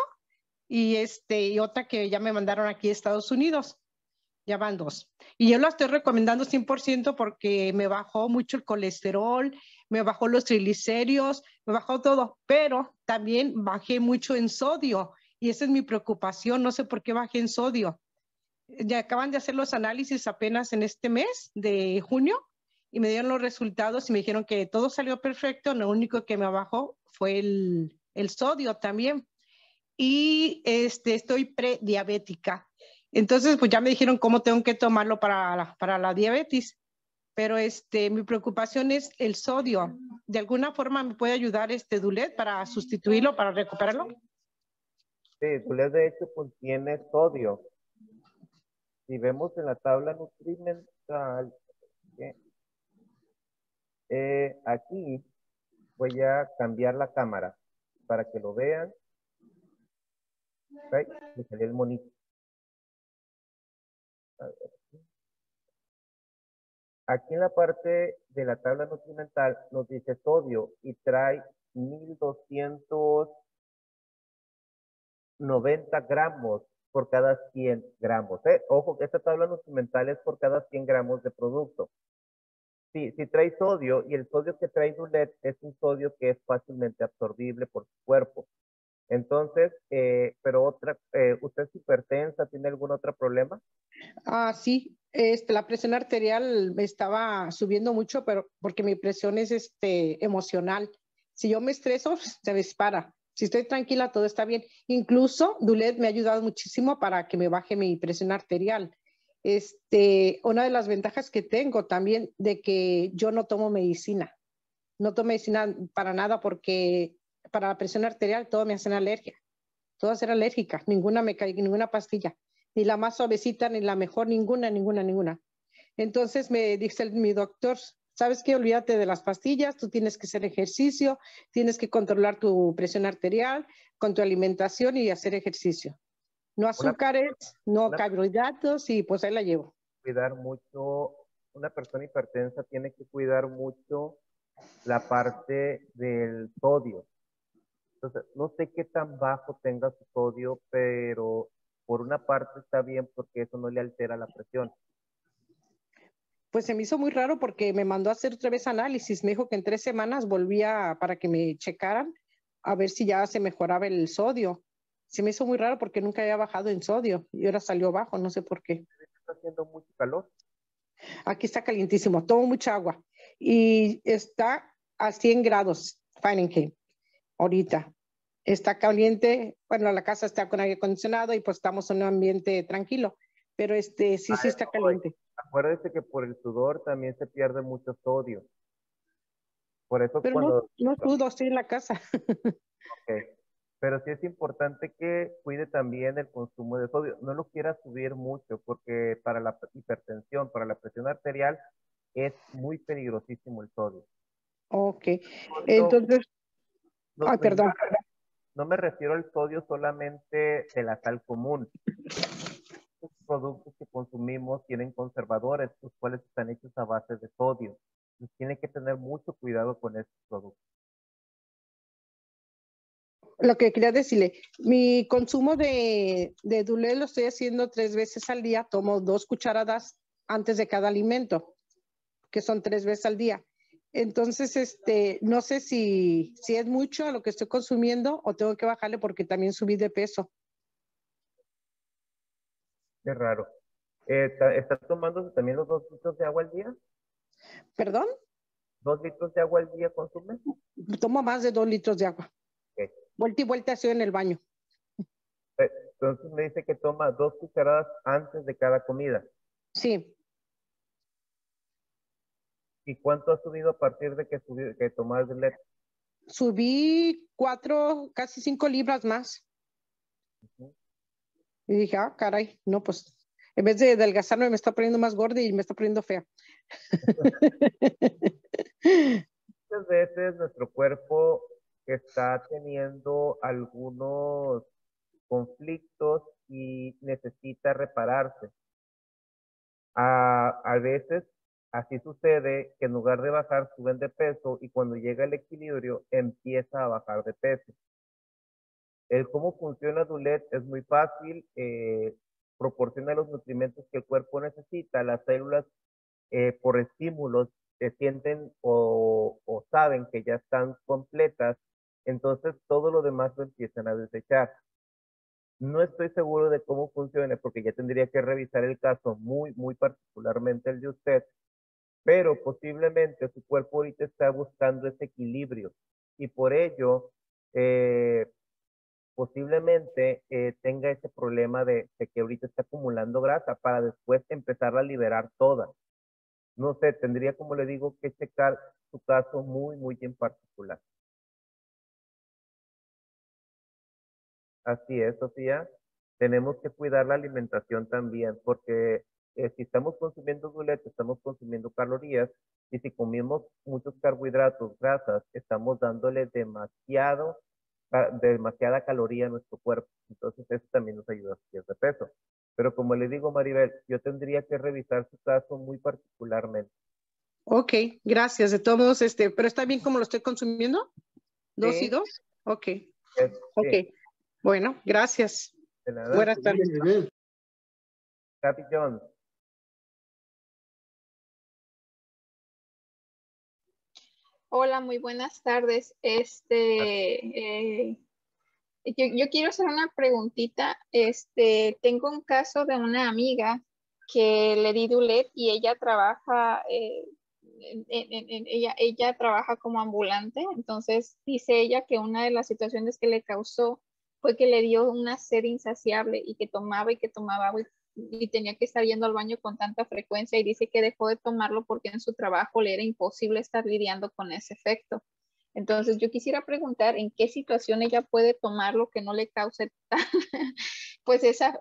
y otra que ya me mandaron aquí a Estados Unidos. Ya van 2. Y yo la estoy recomendando 100% porque me bajó mucho el colesterol, me bajó los triglicéridos, me bajó todo, pero también bajé mucho en sodio y esa es mi preocupación, no sé por qué bajé en sodio. Ya acaban de hacer los análisis apenas en este mes de junio y me dieron los resultados y me dijeron que todo salió perfecto, lo único que me bajó fue el sodio también. Y estoy prediabética. Entonces, pues ya me dijeron cómo tengo que tomarlo para la diabetes. Pero mi preocupación es el sodio. ¿De alguna forma me puede ayudar Dulet para sustituirlo, para recuperarlo? Sí, Dulet de hecho contiene sodio. Si vemos en la tabla nutrimental, aquí voy a cambiar la cámara para que lo vean. Okay, me salió el monito. A ver. Aquí en la parte de la tabla nutrimental nos dice sodio y trae 1290 gramos por cada 100 gramos. Ojo, que esta tabla nutrimental es por cada 100 gramos de producto. Sí, si trae sodio y el sodio que trae Dulet es un sodio que es fácilmente absorbible por su cuerpo. Entonces, pero ¿usted es hipertensa? ¿Tiene algún otro problema? Sí, la presión arterial me estaba subiendo mucho, pero porque mi presión es emocional. Si yo me estreso, se me dispara. Si estoy tranquila, todo está bien. Incluso Dulet me ha ayudado muchísimo para que me baje mi presión arterial. Una de las ventajas que tengo también de que yo no tomo medicina. No tomo medicina para nada porque para la presión arterial todo me hacen alergia. Todas eran alérgicas, ninguna me cae, ninguna pastilla. Ni la más suavecita, ni la mejor, ninguna. Entonces me dice mi doctor, ¿sabes qué? Olvídate de las pastillas, tú tienes que hacer ejercicio, tienes que controlar tu presión arterial con tu alimentación y hacer ejercicio. No azúcares, no carbohidratos y pues ahí la llevo. Cuidar mucho, una persona hipertensa tiene que cuidar mucho la parte del sodio. Entonces, no sé qué tan bajo tenga su sodio, pero por una parte está bien porque eso no le altera la presión. Pues se me hizo muy raro porque me mandó a hacer otra vez análisis. Me dijo que en 3 semanas volvía para que me checaran a ver si ya se mejoraba el sodio. Se me hizo muy raro porque nunca había bajado en sodio y ahora salió bajo, no sé por qué. ¿Está haciendo mucho calor? Aquí está calientísimo, tomo mucha agua y está a 100 grados Fahrenheit ahorita. Está caliente, bueno, la casa está con aire acondicionado y pues estamos en un ambiente tranquilo, pero sí está caliente. Acuérdese que por el sudor también se pierde mucho sodio. Por eso Pero cuando... no sudo, estoy en la casa. Ok. Pero sí es importante que cuide también el consumo de sodio. No lo quiera subir mucho porque para la hipertensión, para la presión arterial, es muy peligrosísimo el sodio. Ok. Sodio, Entonces, no, ay, perdón. no me refiero al sodio solamente de la sal común. Los productos que consumimos tienen conservadores, los cuales están hechos a base de sodio. Entonces, tiene que tener mucho cuidado con estos productos. Lo que quería decirle, mi consumo de Dulé lo estoy haciendo 3 veces al día. Tomo 2 cucharadas antes de cada alimento, que son 3 veces al día. Entonces, no sé si es mucho lo que estoy consumiendo o tengo que bajarle porque también subí de peso. Qué raro. ¿Está tomándose también los 2 litros de agua al día? ¿Perdón? ¿2 litros de agua al día consume? Tomo más de 2 litros de agua. Ok. Vuelta y vuelta estoy en el baño. Entonces me dice que toma 2 cucharadas antes de cada comida. Sí, ¿Y cuánto ha subido a partir de que tomas el leche? subí 4, casi 5 libras más. Y dije, ah, caray, no, pues en vez de adelgazarme me está poniendo más gorda y me está poniendo fea. Muchas veces nuestro cuerpo está teniendo algunos conflictos y necesita repararse. A veces así sucede que en lugar de bajar suben de peso y cuando llega el equilibrio empieza a bajar de peso. El cómo funciona Dulet es muy fácil, proporciona los nutrimentos que el cuerpo necesita, las células por estímulos sienten o saben que ya están completas, entonces todo lo demás lo empiezan a desechar. No estoy seguro de cómo funcione porque ya tendría que revisar el caso muy particularmente el de usted, pero posiblemente su cuerpo ahorita está buscando ese equilibrio y por ello posiblemente tenga ese problema de que ahorita está acumulando grasa para después empezar a liberar toda. No sé, tendría, como le digo, que checar su caso muy en particular. Así es, Sofía. Tenemos que cuidar la alimentación también, porque si estamos consumiendo dulce, estamos consumiendo calorías, y si comemos muchos carbohidratos, grasas, estamos dándole demasiada caloría a nuestro cuerpo. Entonces, eso también nos ayuda a subir de peso. Pero como le digo, Maribel, yo tendría que revisar su caso muy particularmente. Ok, gracias. De todos modos, pero está bien como lo estoy consumiendo. 2 y 2. Ok. Ok. Sí, Bueno, gracias. de nada. Buenas tardes. Kathy Jones. Hola, muy buenas tardes. Yo quiero hacer una preguntita. Tengo un caso de una amiga que le di Dulet y ella trabaja, ella trabaja como ambulante. Entonces dice ella que una de las situaciones que le causó fue que le dio una sed insaciable y que tomaba agua y tenía que estar yendo al baño con tanta frecuencia y dice que dejó de tomarlo porque en su trabajo le era imposible estar lidiando con ese efecto. Entonces yo quisiera preguntar en qué situación ella puede tomarlo que no le cause pues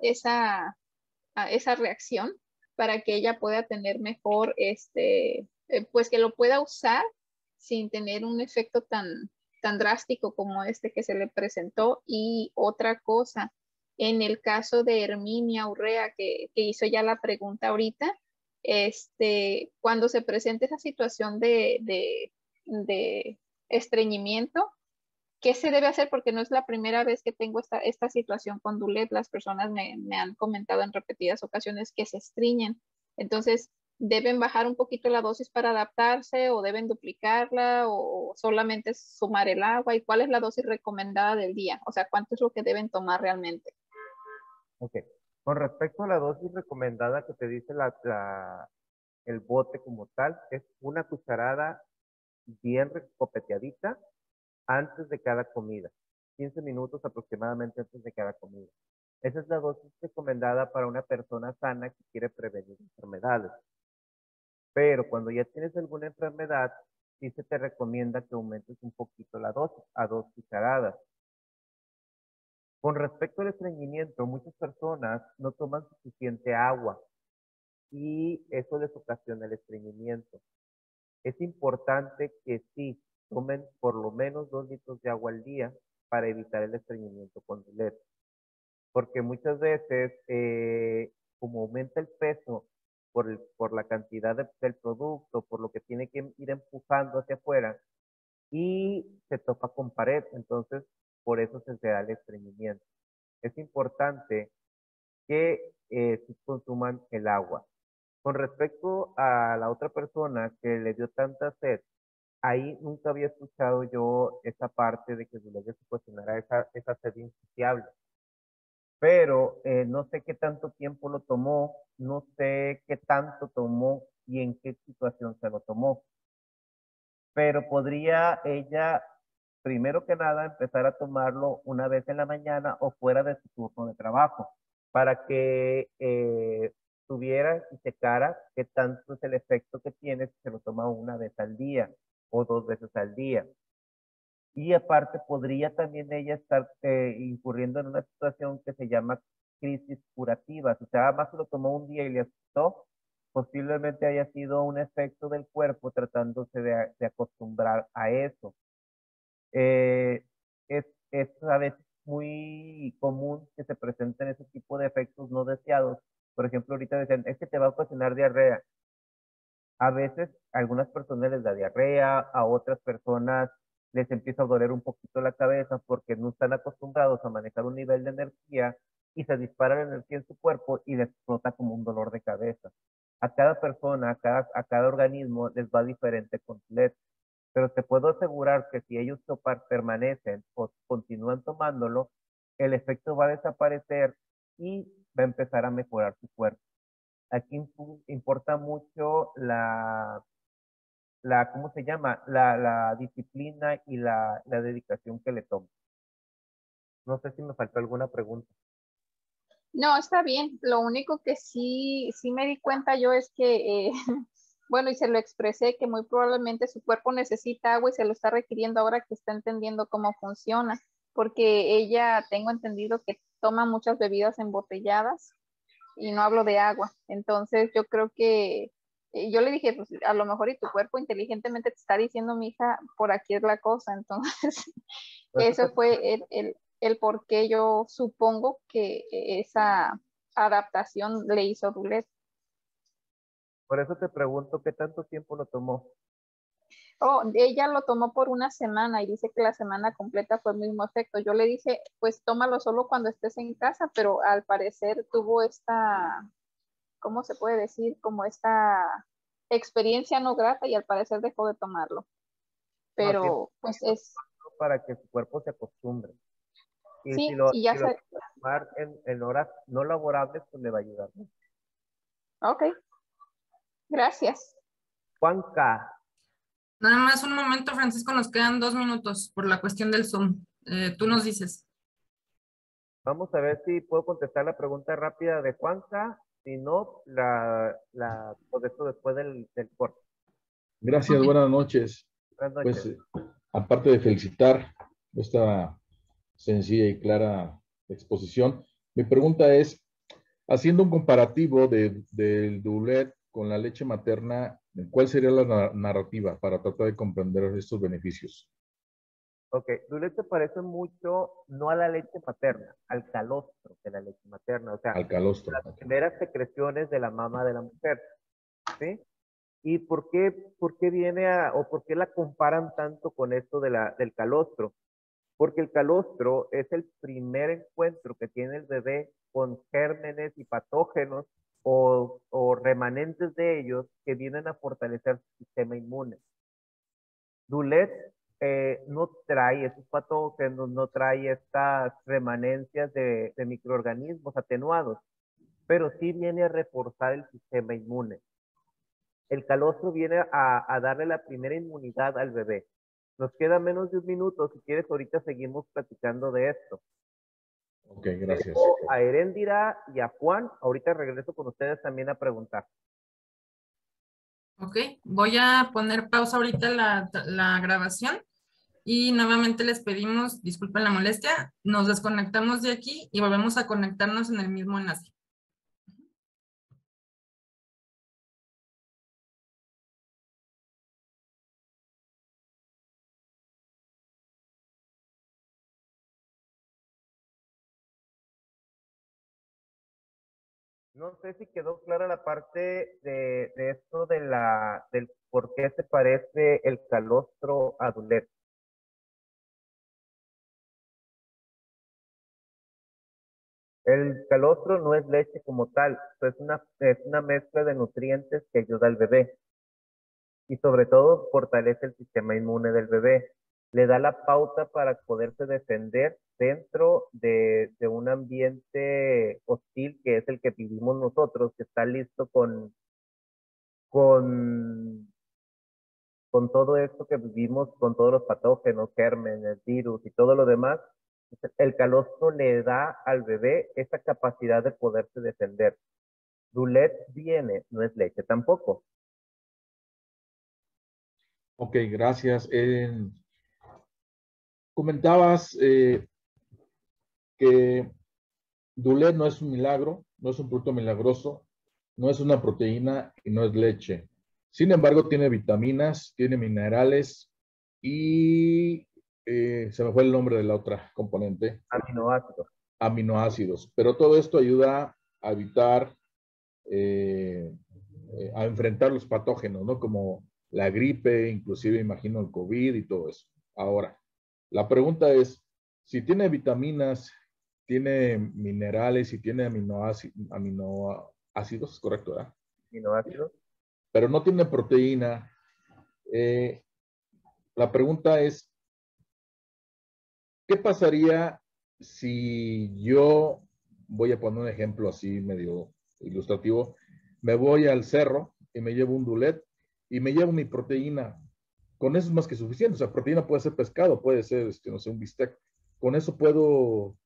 esa reacción para que ella pueda tener mejor, pues que lo pueda usar sin tener un efecto tan drástico como este que se le presentó. Y otra cosa, en el caso de Herminia Urrea, que hizo ya la pregunta ahorita, cuando se presenta esa situación de estreñimiento, ¿qué se debe hacer? Porque no es la primera vez que tengo esta situación con Dulet. Las personas me han comentado en repetidas ocasiones que se estriñen. Entonces, ¿deben bajar un poquito la dosis para adaptarse o deben duplicarla o solamente sumar el agua? ¿Y cuál es la dosis recomendada del día? O sea, ¿cuánto es lo que deben tomar realmente? Ok. Con respecto a la dosis recomendada que te dice el bote como tal, es una cucharada bien copeteadita antes de cada comida. 15 minutos aproximadamente antes de cada comida. Esa es la dosis recomendada para una persona sana que quiere prevenir enfermedades. Pero cuando ya tienes alguna enfermedad, sí se te recomienda que aumentes un poquito la dosis a 2 cucharadas. Con respecto al estreñimiento, muchas personas no toman suficiente agua y eso les ocasiona el estreñimiento. Es importante que sí tomen por lo menos 2 litros de agua al día para evitar el estreñimiento con Dulet. Porque muchas veces, como aumenta el peso por la cantidad del producto, por lo que tiene que ir empujando hacia afuera y se topa con pared, entonces por eso se da el estreñimiento. Es importante que sí consuman el agua. Con respecto a la otra persona que le dio tanta sed, ahí nunca había escuchado yo esa parte de que Dulet se ocasionara esa sed insaciable. Pero no sé qué tanto tiempo lo tomó, no sé qué tanto tomó y en qué situación se lo tomó. Pero podría ella, primero que nada, empezar a tomarlo una vez en la mañana o fuera de su turno de trabajo, para que tuviera y checara qué tanto es el efecto que tiene si se lo toma una vez al día o 2 veces al día. Y aparte podría también ella estar incurriendo en una situación que se llama crisis curativa. Si nada más se lo tomó un día y le asustó, posiblemente haya sido un efecto del cuerpo tratándose de acostumbrar a eso. Eh, es a veces muy común que se presenten ese tipo de efectos no deseados. Por ejemplo, ahorita decían, es que te va a ocasionar diarrea. A veces a algunas personas les da diarrea, a otras personas les empieza a doler un poquito la cabeza porque no están acostumbrados a manejar un nivel de energía y se dispara la energía en su cuerpo y les explota como un dolor de cabeza. A cada persona, a cada organismo les va diferente con LED, pero te puedo asegurar que si ellos permanecen o continúan tomándolo, el efecto va a desaparecer y va a empezar a mejorar su cuerpo. Aquí importa mucho ¿cómo se llama? La disciplina y la dedicación que le toma. No sé si me faltó alguna pregunta. No, está bien. Lo único que sí me di cuenta yo es que, bueno, y se lo expresé, que muy probablemente su cuerpo necesita agua y se lo está requiriendo ahora que está entendiendo cómo funciona, porque ella, tengo entendido que toma muchas bebidas embotelladas y no hablo de agua. Entonces yo creo que yo le dije, pues a lo mejor y tu cuerpo inteligentemente te está diciendo, mi hija, por aquí es la cosa. Entonces, eso fue el por qué yo supongo que esa adaptación le hizo Dulet. Por eso te pregunto, ¿qué tanto tiempo lo tomó? Oh, ella lo tomó por una semana y dice que la semana completa fue el mismo efecto. Yo le dije, pues tómalo solo cuando estés en casa, pero al parecer tuvo esta, ¿cómo se puede decir? Como esta experiencia no grata y al parecer dejó de tomarlo. Pero pues es... Para que su cuerpo se acostumbre. Y sí, si lo y ya si lo puede tomar en horas no laborables, pues le va a ayudar. Ok, gracias. Juanca. Nada más un momento, Francisco, nos quedan 2 minutos por la cuestión del Zoom. Tú nos dices. Vamos a ver si puedo contestar la pregunta rápida de Juanca. Si no, contesto después del corte. Gracias, Ok. buenas noches. Buenas noches. Pues, aparte de felicitar esta sencilla y clara exposición, mi pregunta es, haciendo un comparativo del Dulet con la leche materna, ¿cuál sería la narrativa para tratar de comprender estos beneficios? Ok, Dulet se parece mucho, no a la leche materna, al calostro de la leche materna, o sea, Al calostro. las Okay. primeras secreciones de la mama de la mujer, ¿sí? ¿Y por qué viene o por qué la comparan tanto con esto del calostro? Porque el calostro es el primer encuentro que tiene el bebé con gérmenes y patógenos o remanentes de ellos que vienen a fortalecer su sistema inmune. Dulet no trae esos patógenos, no trae estas remanencias de microorganismos atenuados, pero sí viene a reforzar el sistema inmune. El calostro viene a darle la primera inmunidad al bebé. Nos queda menos de un minuto. Si quieres, ahorita seguimos platicando de esto. Ok, gracias. A Heréndira y a Juan, ahorita regreso con ustedes también a preguntar. Ok, voy a poner pausa ahorita la grabación y nuevamente les pedimos, disculpen la molestia, nos desconectamos de aquí y volvemos a conectarnos en el mismo enlace. No sé si quedó clara la parte de esto del por qué se parece el calostro a Dulet. El calostro no es leche como tal, es una mezcla de nutrientes que ayuda al bebé y sobre todo fortalece el sistema inmune del bebé. Le da la pauta para poderse defender dentro de un ambiente hostil que es el que vivimos nosotros, que está listo con, con todo esto que vivimos, con todos los patógenos, gérmenes, virus y todo lo demás. El calostro le da al bebé esa capacidad de poderse defender. Dulet viene, no es leche tampoco. Ok, gracias. Comentabas que Dulet no es un milagro, no es un producto milagroso, no es una proteína y no es leche. Sin embargo, tiene vitaminas, tiene minerales y se me fue el nombre de la otra componente. Aminoácidos. Aminoácidos. Pero todo esto ayuda a evitar, a enfrentar los patógenos, ¿no? Como la gripe, inclusive imagino el COVID y todo eso. Ahora, la pregunta es, si tiene vitaminas, tiene minerales y tiene aminoácidos, correcto, ¿verdad? Aminoácidos. Pero no tiene proteína. La pregunta es, ¿qué pasaría si yo, voy a poner un ejemplo así medio ilustrativo, me voy al cerro y me llevo un Dulet y me llevo mi proteína? Con eso es más que suficiente. O sea, proteína puede ser pescado, puede ser, no sé, un bistec. Con eso puedo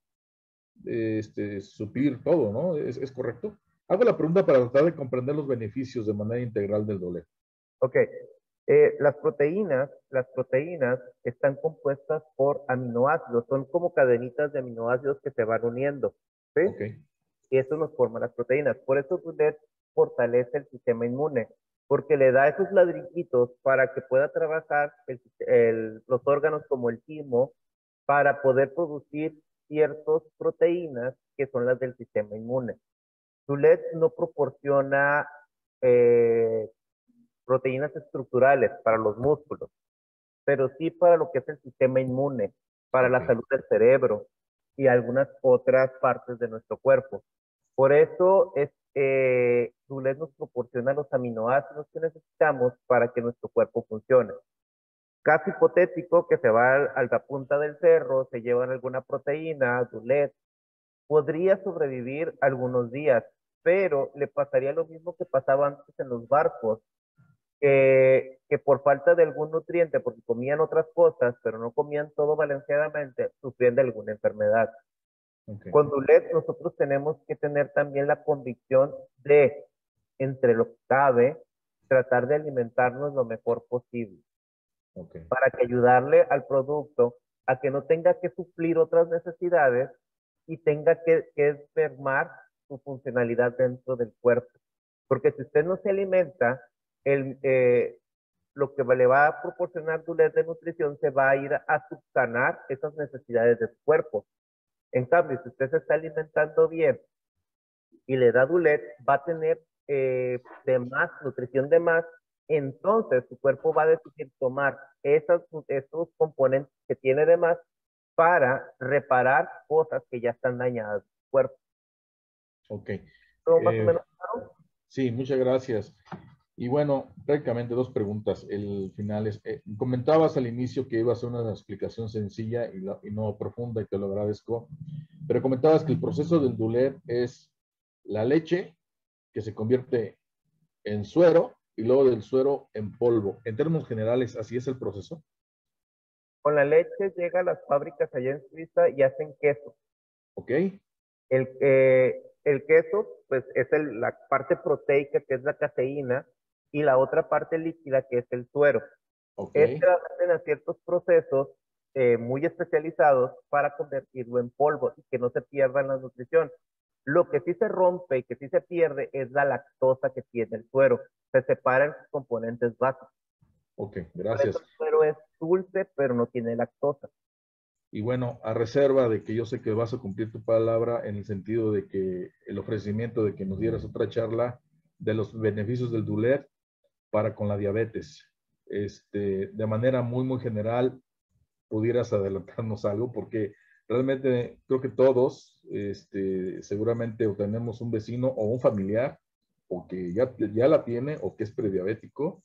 suplir todo, ¿no? ¿Es correcto? Hago la pregunta para tratar de comprender los beneficios de manera integral del Dulet. Ok. Las proteínas están compuestas por aminoácidos, son como cadenitas de aminoácidos que se van uniendo, ¿sí? Okay. Y eso nos forma las proteínas. Por eso Dulet fortalece el sistema inmune, porque le da esos ladrillitos para que pueda trabajar los órganos como el timo para poder producir ciertas proteínas que son las del sistema inmune. Dulet no proporciona eh, proteínas estructurales para los músculos, pero sí para lo que es el sistema inmune, para la salud del cerebro y algunas otras partes de nuestro cuerpo. Por eso Dulet nos proporciona los aminoácidos que necesitamos para que nuestro cuerpo funcione. Caso hipotético que se va a la punta del cerro, se llevan alguna proteína, Dulet, podría sobrevivir algunos días, pero le pasaría lo mismo que pasaba antes en los barcos, que por falta de algún nutriente, porque comían otras cosas, pero no comían todo balanceadamente, sufrían de alguna enfermedad. Okay. Con Dulet nosotros tenemos que tener también la convicción de, entre lo que cabe, tratar de alimentarnos lo mejor posible. Okay. Para que ayudarle al producto a que no tenga que suplir otras necesidades y tenga que mermar su funcionalidad dentro del cuerpo. Porque si usted no se alimenta, lo que le va a proporcionar Dulet de nutrición se va a ir a subsanar esas necesidades de su cuerpo. En cambio, si usted se está alimentando bien y le da Dulet, va a tener de más, nutrición de más, entonces su cuerpo va a decidir tomar esos componentes que tiene de más para reparar cosas que ya están dañadas en su cuerpo. Ok. ¿Todo más o menos claro? Sí, muchas gracias. Y bueno, prácticamente dos preguntas. El final es, comentabas al inicio que iba a ser una explicación sencilla y no profunda, y te lo agradezco, pero comentabas que el proceso del Dulet es la leche que se convierte en suero y luego del suero en polvo. En términos generales, ¿así es el proceso? Con la leche llega a las fábricas allá en Suiza y hacen queso. Ok. El queso, pues es la parte proteica, que es la caseína, y la otra parte líquida que es el suero. Okay. Este hacen a ciertos procesos muy especializados para convertirlo en polvo y que no se pierda la nutrición. Lo que sí se rompe y que sí se pierde es la lactosa que tiene el suero. Se separan sus componentes básicos. Ok, gracias. El suero es dulce, pero no tiene lactosa. Y bueno, a reserva de que yo sé que vas a cumplir tu palabra en el sentido de que el ofrecimiento de que nos dieras otra charla de los beneficios del Dulet para con la diabetes. De manera muy general, pudieras adelantarnos algo, porque realmente creo que todos seguramente o tenemos un vecino o un familiar o que ya la tiene o que es prediabético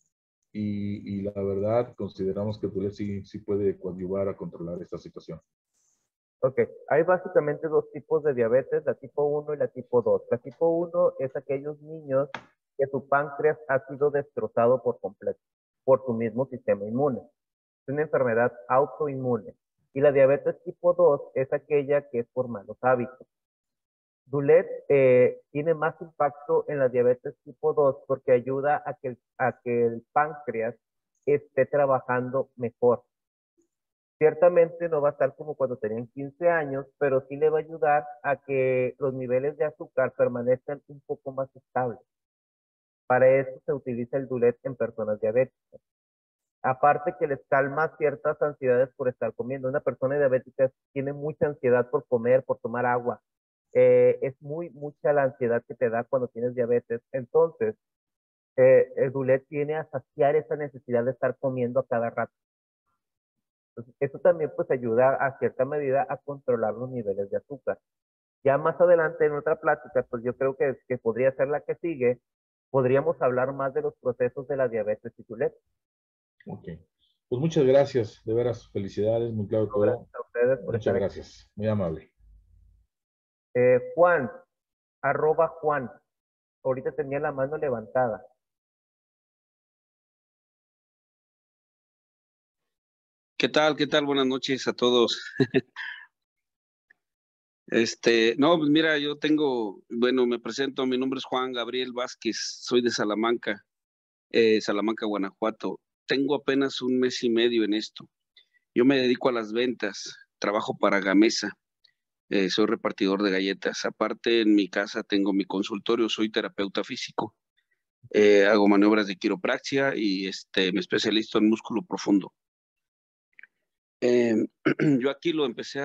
y la verdad consideramos que Dulet sí puede coadyuvar a controlar esta situación. Ok, hay básicamente dos tipos de diabetes, la tipo 1 y la tipo 2. La tipo 1 es aquellos niños que su páncreas ha sido destrozado por completo por su mismo sistema inmune. Es una enfermedad autoinmune. Y la diabetes tipo 2 es aquella que es por malos hábitos. Dulet tiene más impacto en la diabetes tipo 2 porque ayuda a que el páncreas esté trabajando mejor. Ciertamente no va a estar como cuando tenían 15 años, pero sí le va a ayudar a que los niveles de azúcar permanezcan un poco más estables. Para eso se utiliza el Dulet en personas diabéticas. Aparte que les calma ciertas ansiedades por estar comiendo. Una persona diabética tiene mucha ansiedad por comer, por tomar agua. Es mucha la ansiedad que te da cuando tienes diabetes. Entonces, el Dulet viene a saciar esa necesidad de estar comiendo a cada rato. Entonces, eso también pues ayuda a cierta medida a controlar los niveles de azúcar. Ya más adelante en otra plática, pues yo creo que podría ser la que sigue, podríamos hablar más de los procesos de la diabetes y Dulet. Ok. Pues muchas gracias, de veras, felicidades, muy claro todo. Gracias a ustedes por Muchas gracias, muy amable. Juan, @Juan. Ahorita tenía la mano levantada. ¿Qué tal? ¿Qué tal? Buenas noches a todos. No, pues mira, me presento, mi nombre es Juan Gabriel Vázquez, soy de Salamanca, Salamanca, Guanajuato. Tengo apenas un mes y medio en esto. Yo me dedico a las ventas, trabajo para Gamesa, soy repartidor de galletas. Aparte, en mi casa tengo mi consultorio, soy terapeuta físico. Hago maniobras de quiropraxia y me especializo en músculo profundo. Yo aquí lo empecé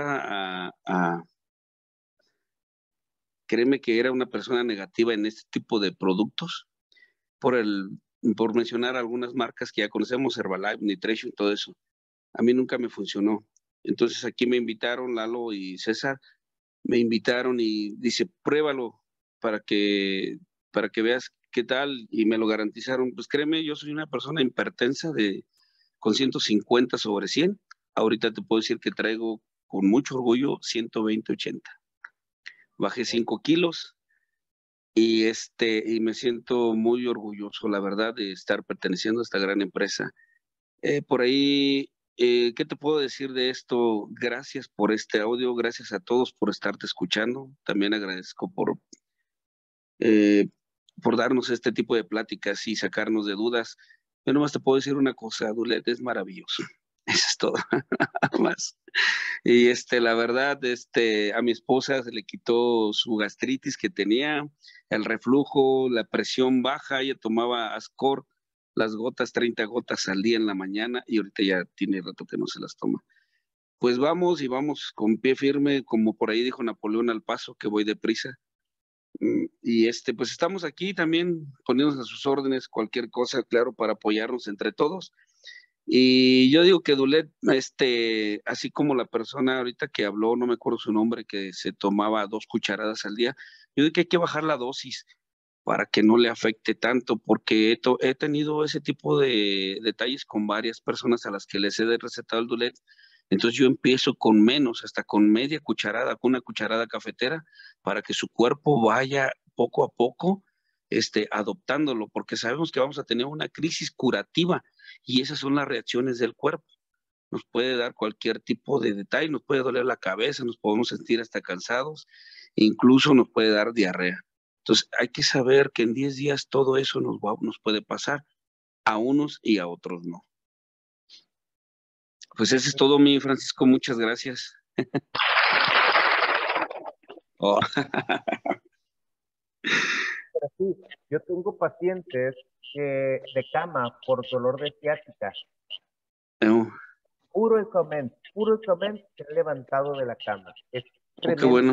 créeme que era una persona negativa en este tipo de productos, por mencionar algunas marcas que ya conocemos, Herbalife, Nutrition, todo eso. A mí nunca me funcionó. Entonces aquí me invitaron, Lalo y César, me invitaron y dice, pruébalo para que veas qué tal, y me lo garantizaron. Pues créeme, yo soy una persona hipertensa con 150/100. Ahorita te puedo decir que traigo con mucho orgullo 120/80. Bajé 5 kilos y me siento muy orgulloso, la verdad, de estar perteneciendo a esta gran empresa. Por ahí, ¿qué te puedo decir de esto? Gracias por este audio, gracias a todos por estarte escuchando. También agradezco por darnos este tipo de pláticas y sacarnos de dudas. Yo nomás te puedo decir una cosa, Dulet es maravilloso. Eso es todo, más. Y la verdad, a mi esposa se le quitó su gastritis que tenía, el reflujo, la presión baja. Ella tomaba Ascor, las gotas, 30 gotas al día en la mañana, y ahorita ya tiene rato que no se las toma. Pues vamos con pie firme, como por ahí dijo Napoleón al paso, que voy deprisa. Y pues estamos aquí también poniéndonos a sus órdenes, cualquier cosa, claro, para apoyarnos entre todos. Y yo digo que Dulet, así como la persona ahorita que habló, no me acuerdo su nombre, que se tomaba 2 cucharadas al día, yo digo que hay que bajar la dosis para que no le afecte tanto, porque he tenido ese tipo de detalles con varias personas a las que les he recetado el Dulet. Entonces yo empiezo con menos, hasta con media cucharada, con una cucharada cafetera, para que su cuerpo vaya poco a poco adoptándolo, porque sabemos que vamos a tener una crisis curativa y esas son las reacciones del cuerpo. Nos puede dar cualquier tipo de detalle, nos puede doler la cabeza, nos podemos sentir hasta cansados, incluso nos puede dar diarrea. Entonces, hay que saber que en 10 días todo eso nos puede pasar a unos y a otros no. Pues eso es todo, mi Francisco. Muchas gracias. Oh. Sí, yo tengo pacientes de cama por dolor de ciática. Puro examen se han levantado de la cama. Es qué bueno.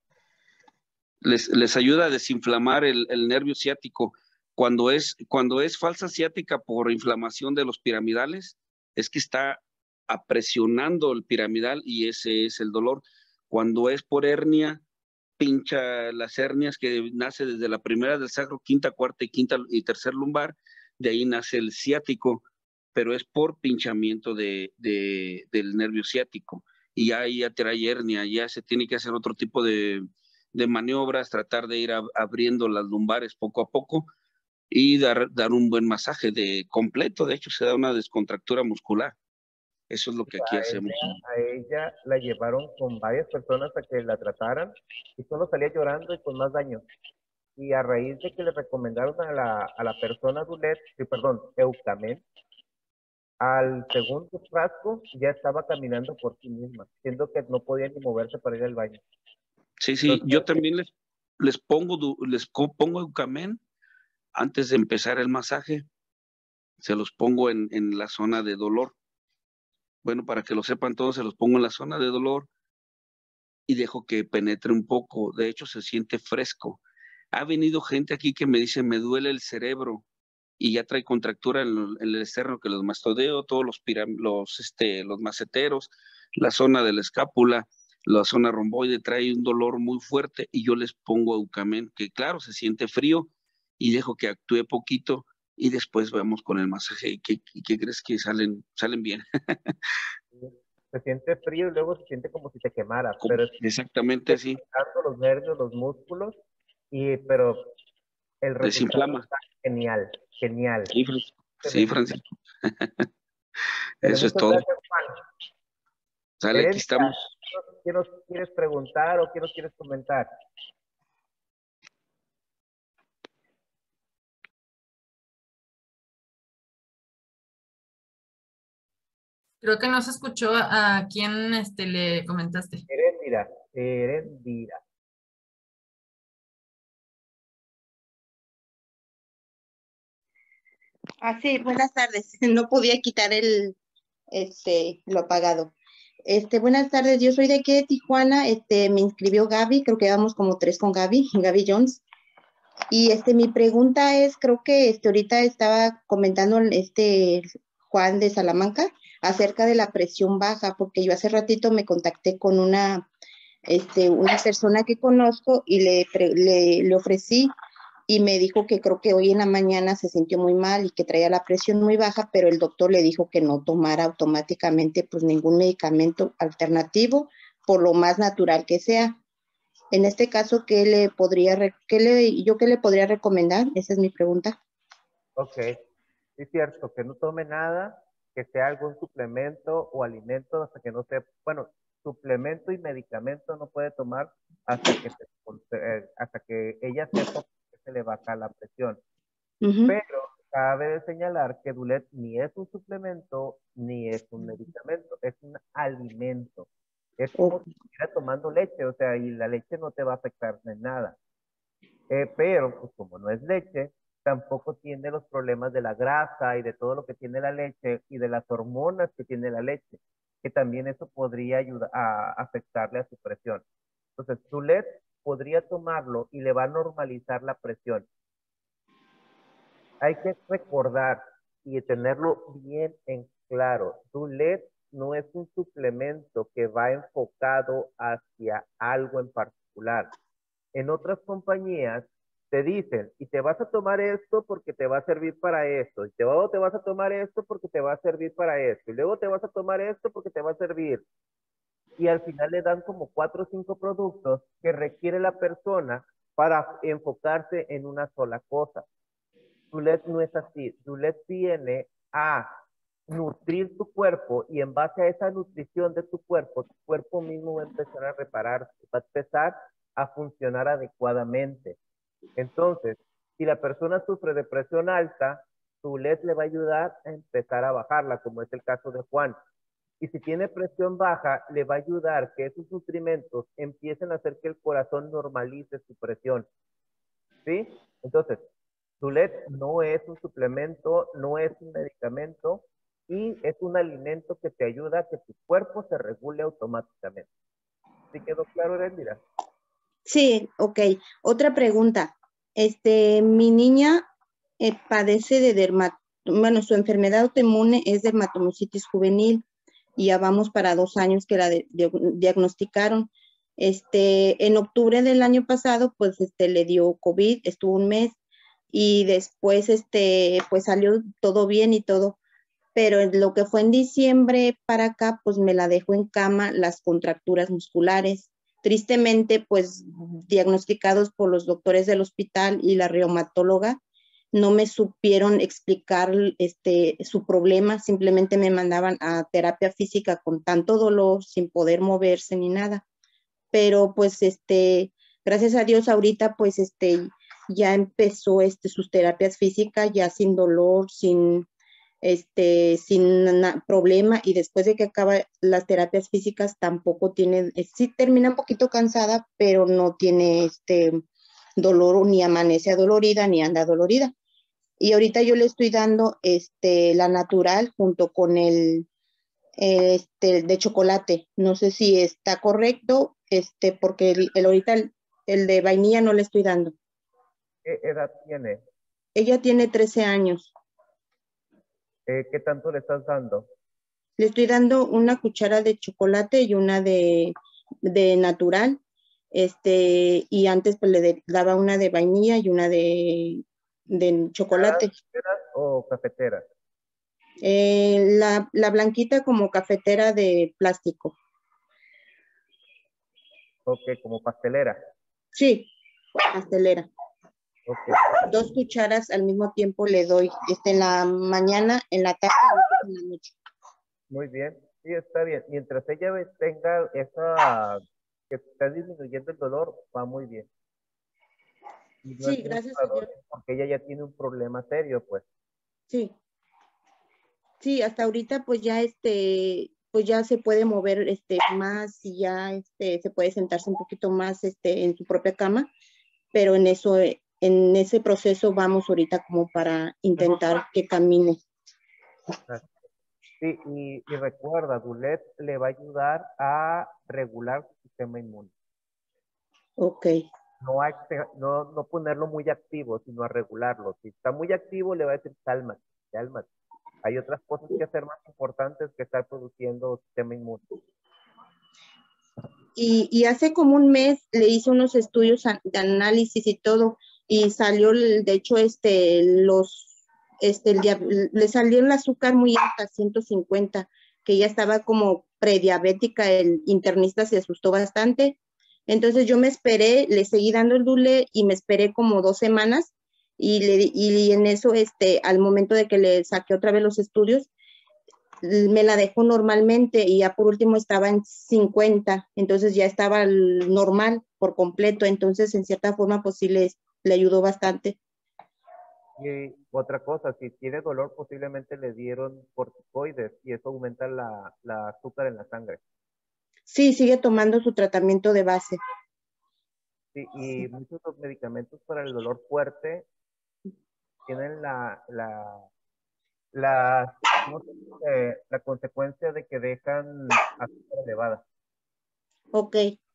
Les ayuda a desinflamar el nervio ciático. Cuando es falsa ciática por inflamación de los piramidales, es que está apresionando el piramidal y ese es el dolor. Cuando es por hernia, pincha las hernias que nace desde la primera del sacro, quinta, cuarta y tercer lumbar, de ahí nace el ciático, pero es por pinchamiento del nervio ciático. Y ahí ya trae hernia, ya se tiene que hacer otro tipo de maniobras, tratar de ir abriendo las lumbares poco a poco y dar un buen masaje completo. De hecho, se da una descontractura muscular. Eso es lo que aquí hacemos. A ella la llevaron con varias personas a que la trataran y solo salía llorando y con más daño. Y a raíz de que le recomendaron a la persona Eucamen, al segundo frasco ya estaba caminando por sí misma, siendo que no podía ni moverse para ir al baño. Sí, entonces, yo también les pongo Eucamen antes de empezar el masaje. Se los pongo en la zona de dolor. Bueno, para que lo sepan todos, se los pongo en la zona de dolor y dejo que penetre un poco. De hecho, se siente fresco. Ha venido gente aquí que me dice, me duele el cerebro y ya trae contractura en el externo, que los mastodeo, todos los maceteros, la zona de la escápula, la zona romboide, trae un dolor muy fuerte y yo les pongo Eucamen, que claro, se siente frío y dejo que actúe poquito y después vamos con el masaje. ¿Y qué crees que salen bien? Se siente frío y luego se siente como si te quemara. Pero exactamente así. Los nervios, los músculos, pero el resultado desinflama. Está genial. Sí, Francisco. Eso es todo. Gracias, Juan. Sale, aquí estamos. ¿Qué nos quieres preguntar o qué nos quieres comentar? Creo que no se escuchó a quién le comentaste. Erendira. Sí, buenas tardes. No podía quitar lo apagado. Buenas tardes, yo soy de aquí de Tijuana. Me inscribió Gaby, creo que vamos como 3 con Gaby Jones. Y mi pregunta es, creo que ahorita estaba comentando Juan de Salamanca acerca de la presión baja, porque yo hace ratito me contacté con una persona que conozco y le ofrecí y me dijo que creo que hoy en la mañana se sintió muy mal y que traía la presión muy baja, pero el doctor le dijo que no tomara automáticamente pues ningún medicamento alternativo, por lo más natural que sea. En este caso, ¿qué le podría recomendar? Esa es mi pregunta. Ok, es cierto, que no tome nada, que sea algún suplemento o alimento hasta que no sea, bueno, suplemento y medicamento no puede tomar hasta que ella sepa que se le baja la presión. Pero cabe de señalar que Dulet ni es un suplemento ni es un medicamento, es un alimento. Es como si estuviera tomando leche, o sea, y la leche no te va a afectar en nada. Pero, pues como no es leche, tampoco tiene los problemas de la grasa y de todo lo que tiene la leche y de las hormonas que tiene la leche, que también eso podría ayudar a afectarle a su presión. Entonces, Dulet podría tomarlo y le va a normalizar la presión. Hay que recordar y tenerlo bien en claro. Dulet no es un suplemento que va enfocado hacia algo en particular. En otras compañías te dicen, y te vas a tomar esto porque te va a servir para esto, y luego te vas a tomar esto porque te va a servir para esto, y luego te vas a tomar esto porque te va a servir. Y al final le dan como 4 o 5 productos que requiere la persona para enfocarse en una sola cosa. Dulet no es así. Dulet viene a nutrir tu cuerpo y en base a esa nutrición de tu cuerpo mismo va a empezar a repararse, va a empezar a funcionar adecuadamente. Entonces, si la persona sufre de presión alta, Dulet le va a ayudar a empezar a bajarla, como es el caso de Juan. Y si tiene presión baja, le va a ayudar que esos nutrimentos empiecen a hacer que el corazón normalice su presión. ¿Sí? Entonces, Dulet no es un suplemento, no es un medicamento y es un alimento que te ayuda a que tu cuerpo se regule automáticamente. ¿Sí quedó claro, Erendira? Sí, ok. Otra pregunta. Mi niña padece de bueno, su enfermedad autoinmune es dermatomositis juvenil y ya vamos para 2 años que la diagnosticaron. En octubre del año pasado, pues, le dio COVID, estuvo 1 mes y después, pues salió todo bien y todo. Pero en lo que fue en diciembre para acá, pues me la dejó en cama las contracturas musculares. Tristemente, pues diagnosticados por los doctores del hospital y la reumatóloga, no me supieron explicar su problema, simplemente me mandaban a terapia física con tanto dolor, sin poder moverse ni nada. Pero pues gracias a Dios ahorita pues ya empezó sus terapias físicas, ya sin dolor, sin problema, y después de que acaba las terapias físicas tampoco tiene, sí termina un poquito cansada, pero no tiene dolor, ni amanece adolorida, ni anda dolorida. Y ahorita yo le estoy dando la natural junto con el de chocolate. No sé si está correcto, porque ahorita el de vainilla no le estoy dando. ¿Qué edad tiene? Ella tiene 13 años. ¿Qué tanto le estás dando? Le estoy dando una cuchara de chocolate y una de natural. Y antes pues le daba una de vainilla y una de chocolate. ¿Cafeteras o cafeteras? La blanquita como cafetera de plástico. Ok, como pastelera. Sí, pastelera. Okay. 2 cucharas al mismo tiempo le doy, en la mañana, en la tarde y en la noche. Muy bien, sí, está bien. Mientras ella tenga esa, que está disminuyendo el dolor, va muy bien. Y no sí, gracias a Dios. Porque ella ya tiene un problema serio, pues. Sí. Sí, hasta ahorita pues ya pues ya se puede mover más y ya se puede sentarse un poquito más en su propia cama, pero en ese proceso vamos ahorita como para intentar que camine. Sí, y recuerda, Dulet le va a ayudar a regular su sistema inmune. Ok. No ponerlo muy activo, sino a regularlo. Si está muy activo, le va a decir cálmate, cálmate. Hay otras cosas que hacer más importantes que estar produciendo sistema inmune. Y hace como 1 mes le hice unos estudios de análisis y todo, y salió, de hecho, le salió el azúcar muy alta, 150, que ya estaba como prediabética. El internista se asustó bastante. Entonces yo me esperé, le seguí dando el Dule y me esperé como 2 semanas, y en eso, al momento de que le saqué otra vez los estudios, me la dejó normalmente y ya por último estaba en 50, entonces ya estaba normal por completo, entonces en cierta forma pues sí le ayudó bastante. Y otra cosa, si tiene dolor posiblemente le dieron corticoides y eso aumenta la azúcar en la sangre. Sí, sigue tomando su tratamiento de base. Sí, y muchos de los medicamentos para el dolor fuerte tienen la consecuencia de que dejan azúcar elevada. Ok.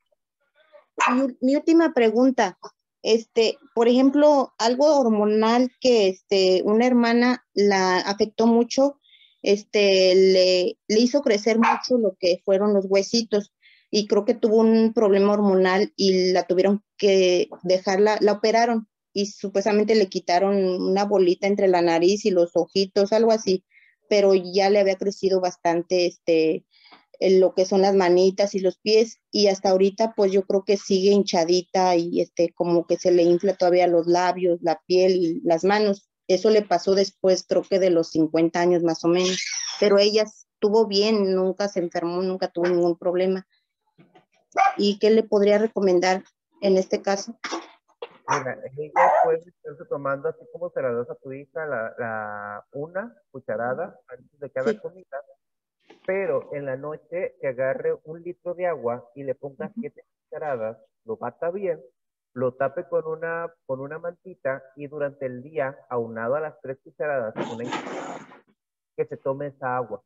Mi última pregunta, por ejemplo, algo hormonal que una hermana la afectó mucho, le hizo crecer mucho lo que fueron los huesitos, y creo que tuvo un problema hormonal y la tuvieron que dejarla, la operaron y supuestamente le quitaron una bolita entre la nariz y los ojitos, algo así, pero ya le había crecido bastante en lo que son las manitas y los pies, y hasta ahorita pues yo creo que sigue hinchadita y como que se le infla todavía los labios, la piel y las manos. Eso le pasó después, creo que de los 50 años más o menos, pero ella estuvo bien, nunca se enfermó, nunca tuvo ningún problema. ¿Y qué le podría recomendar en este caso? Mira, ella puede estarse tomando así como se la das a tu hija, una cucharada antes de cada comida, pero en la noche que agarre 1 litro de agua y le ponga 7 cucharadas, lo bata bien, lo tape con una mantita y durante el día, aunado a las 3 cucharadas, que se tome esa agua.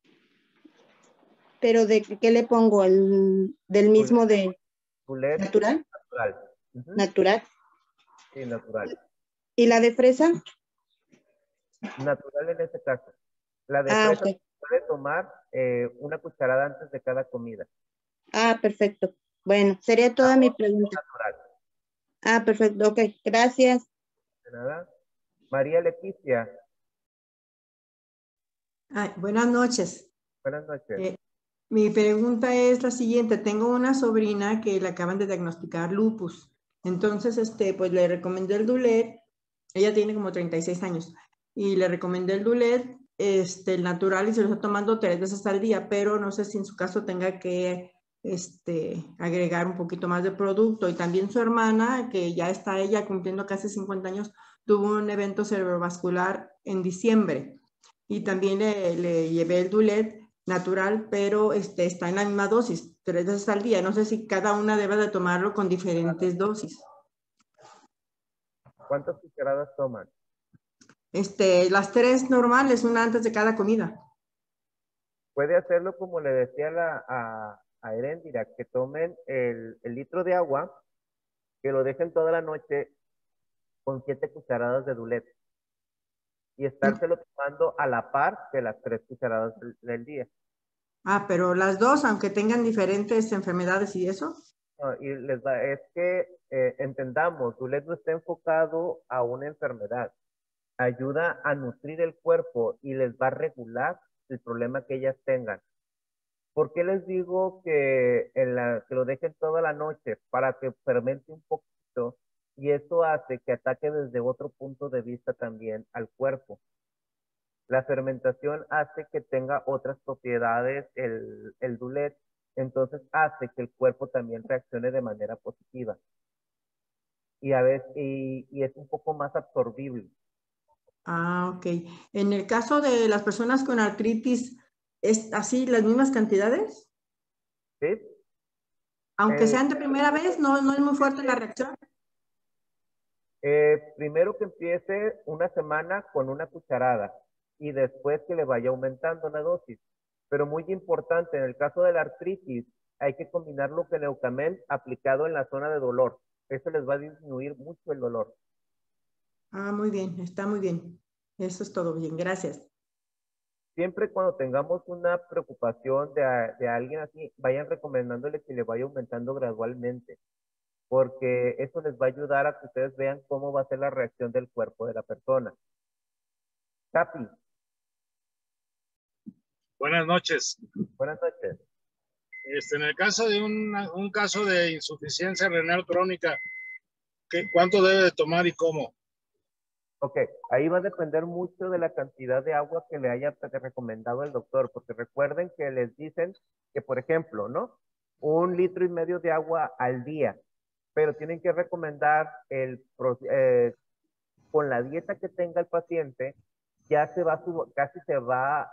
Pero ¿de qué le pongo? ¿Del mismo de Dulet natural? Natural. Natural. Sí, natural. ¿Y la de fresa? Natural en este caso. La de fresa se puede tomar 1 cucharada antes de cada comida. Ah, perfecto. Bueno, sería toda mi pregunta. Natural. Ah, perfecto. Ok, gracias. De nada. María Leticia. Buenas noches. Buenas noches. Mi pregunta es la siguiente. Tengo una sobrina que le acaban de diagnosticar lupus. Entonces, pues le recomendé el Dulet. Ella tiene como 36 años. Y le recomendé el Dulet, el natural, y se lo está tomando 3 veces al día, pero no sé si en su caso tenga que agregar un poquito más de producto. Y también su hermana, que ya está ella cumpliendo casi 50 años, tuvo un evento cerebrovascular en diciembre. Y también le llevé el Dulet natural, pero está en la misma dosis, 3 veces al día. No sé si cada una debe de tomarlo con diferentes dosis. ¿Cuántas cucharadas toman? Las 3 normales, una antes de cada comida. Puede hacerlo como le decía a Erendira, que tomen el litro de agua, que lo dejen toda la noche con 7 cucharadas de Dulet. Y estárselo tomando a la par de las 3 cucharadas del día. Pero las dos, aunque tengan diferentes enfermedades y eso. No, y es que entendamos, Dulet no está enfocado a una enfermedad. Ayuda a nutrir el cuerpo y les va a regular el problema que ellas tengan. ¿Por qué les digo que lo dejen toda la noche? Para que fermente un poquito y eso hace que ataque desde otro punto de vista también al cuerpo. La fermentación hace que tenga otras propiedades el Dulet, entonces hace que el cuerpo también reaccione de manera positiva. Y a veces y es un poco más absorbible. Ok. En el caso de las personas con artritis, ¿es así las mismas cantidades? Sí. Aunque sean de primera vez, ¿no es muy fuerte la reacción? Primero que empiece una semana con 1 cucharada y después que le vaya aumentando la dosis. Pero muy importante, en el caso de la artritis, hay que combinarlo con Eucamen aplicado en la zona de dolor. Eso les va a disminuir mucho el dolor. Muy bien, está muy bien. Eso es todo bien, gracias. Siempre cuando tengamos una preocupación de alguien así, vayan recomendándole que le vaya aumentando gradualmente, porque eso les va a ayudar a que ustedes vean cómo va a ser la reacción del cuerpo de la persona. Capi. Buenas noches. Buenas noches. En el caso de un caso de insuficiencia renal crónica, ¿cuánto debe de tomar y cómo? Ok, ahí va a depender mucho de la cantidad de agua que le haya recomendado el doctor, porque recuerden que les dicen que, por ejemplo, ¿no? 1,5 litros de agua al día, pero tienen que recomendar con la dieta que tenga el paciente, ya casi se va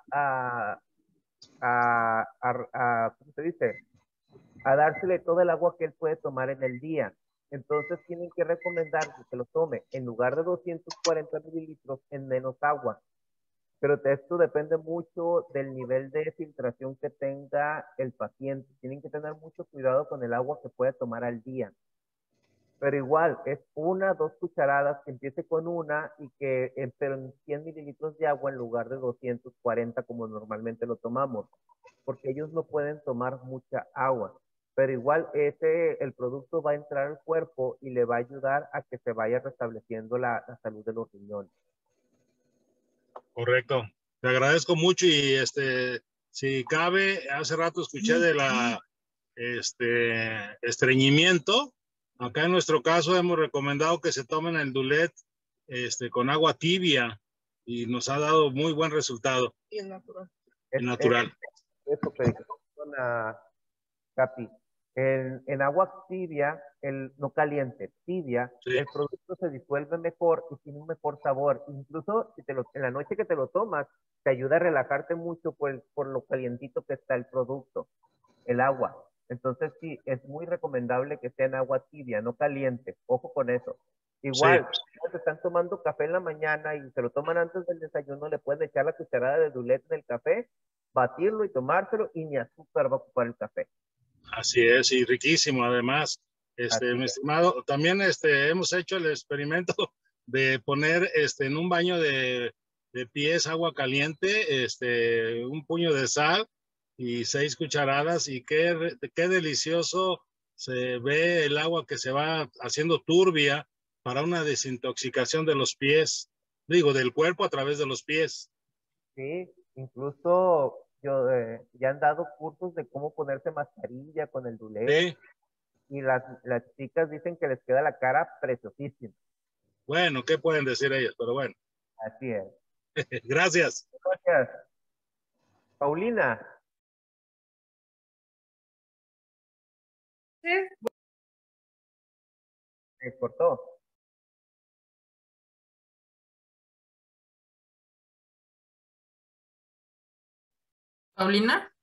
¿cómo se dice? A dársele todo el agua que él puede tomar en el día. Entonces tienen que recomendar que lo tome en lugar de 240 mililitros en menos agua. Pero esto depende mucho del nivel de filtración que tenga el paciente. Tienen que tener mucho cuidado con el agua que puede tomar al día. Pero igual, es 1 o 2 cucharadas, que empiece con una y pero en 100 mililitros de agua en lugar de 240 como normalmente lo tomamos. Porque ellos no pueden tomar mucha agua. Pero igual el producto va a entrar al cuerpo y le va a ayudar a que se vaya restableciendo la salud de los riñones. Correcto. Te agradezco mucho y si cabe, hace rato escuché de la estreñimiento. Acá en nuestro caso hemos recomendado que se tomen el Dulet con agua tibia y nos ha dado muy buen resultado. Y es natural. Es natural. Eso que dijo Capi. En agua tibia, no caliente, tibia, Sí. el producto se disuelve mejor y tiene un mejor sabor. Incluso si en la noche que te lo tomas, te ayuda a relajarte mucho por lo calientito que está el producto, el agua. Entonces sí, es muy recomendable que sea en agua tibia, no caliente. Ojo con eso. Igual, si están tomando café en la mañana y se lo toman antes del desayuno, le pueden echar la cucharada de Dulet en el café, batirlo y tomárselo, y ni azúcar va a ocupar el café. Así es, y riquísimo además. Mi estimado, también hemos hecho el experimento de poner en un baño de pies agua caliente, un puño de sal y 6 cucharadas, y qué delicioso se ve el agua que se va haciendo turbia para una desintoxicación de los pies, digo, del cuerpo a través de los pies. Sí, incluso ya han dado cursos de cómo ponerse mascarilla con el Dulet. Sí. Y las chicas dicen que les queda la cara preciosísima. Bueno, ¿qué pueden decir ellas? Pero bueno. Así es. Gracias. Gracias. Paulina. Se cortó. Paulina.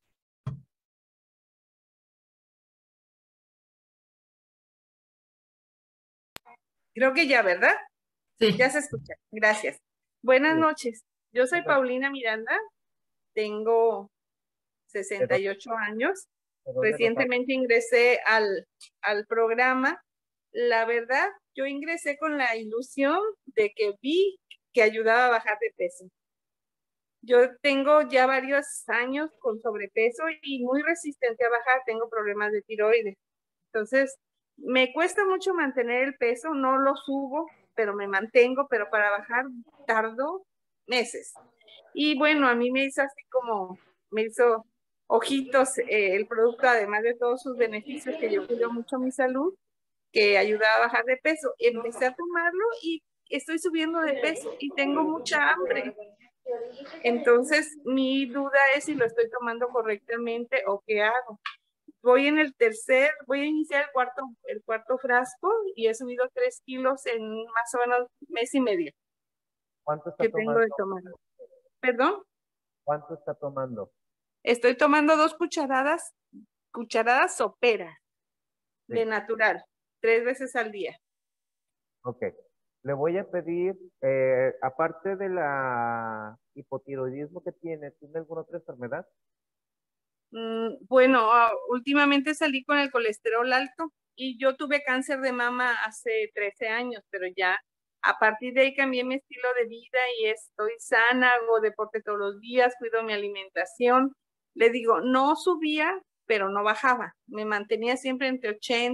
Creo que ya, ¿verdad? Sí. Ya se escucha. Gracias. Buenas noches. Yo soy Paulina Miranda. Tengo 68 años. Recientemente ingresé al programa. La verdad, yo ingresé con la ilusión de que vi que ayudaba a bajar de peso. Yo tengo ya varios años con sobrepeso y muy resistente a bajar. Tengo problemas de tiroides. Entonces, me cuesta mucho mantener el peso. No lo subo, pero me mantengo. Pero para bajar tardo meses. Y bueno, a mí me hizo así como, me hizo ojitos el producto, además de todos sus beneficios, que yo cuido mucho mi salud, que ayudaba a bajar de peso. Empecé a tomarlo y estoy subiendo de peso y tengo mucha hambre. Entonces, mi duda es si lo estoy tomando correctamente o qué hago. Voy a iniciar el cuarto frasco y he subido 3 kilos en más o menos mes y medio. ¿Cuánto está tomando? Tengo de tomar. ¿Perdón? ¿Cuánto está tomando? Estoy tomando 2 cucharadas soperas de natural, 3 veces al día. Ok. Le voy a pedir, aparte de la hipotiroidismo que ¿tiene alguna otra enfermedad? Bueno, últimamente salí con el colesterol alto y yo tuve cáncer de mama hace 13 años, pero ya a partir de ahí cambié mi estilo de vida y estoy sana, hago deporte todos los días, cuido mi alimentación. Le digo, no subía, pero no bajaba. Me mantenía siempre entre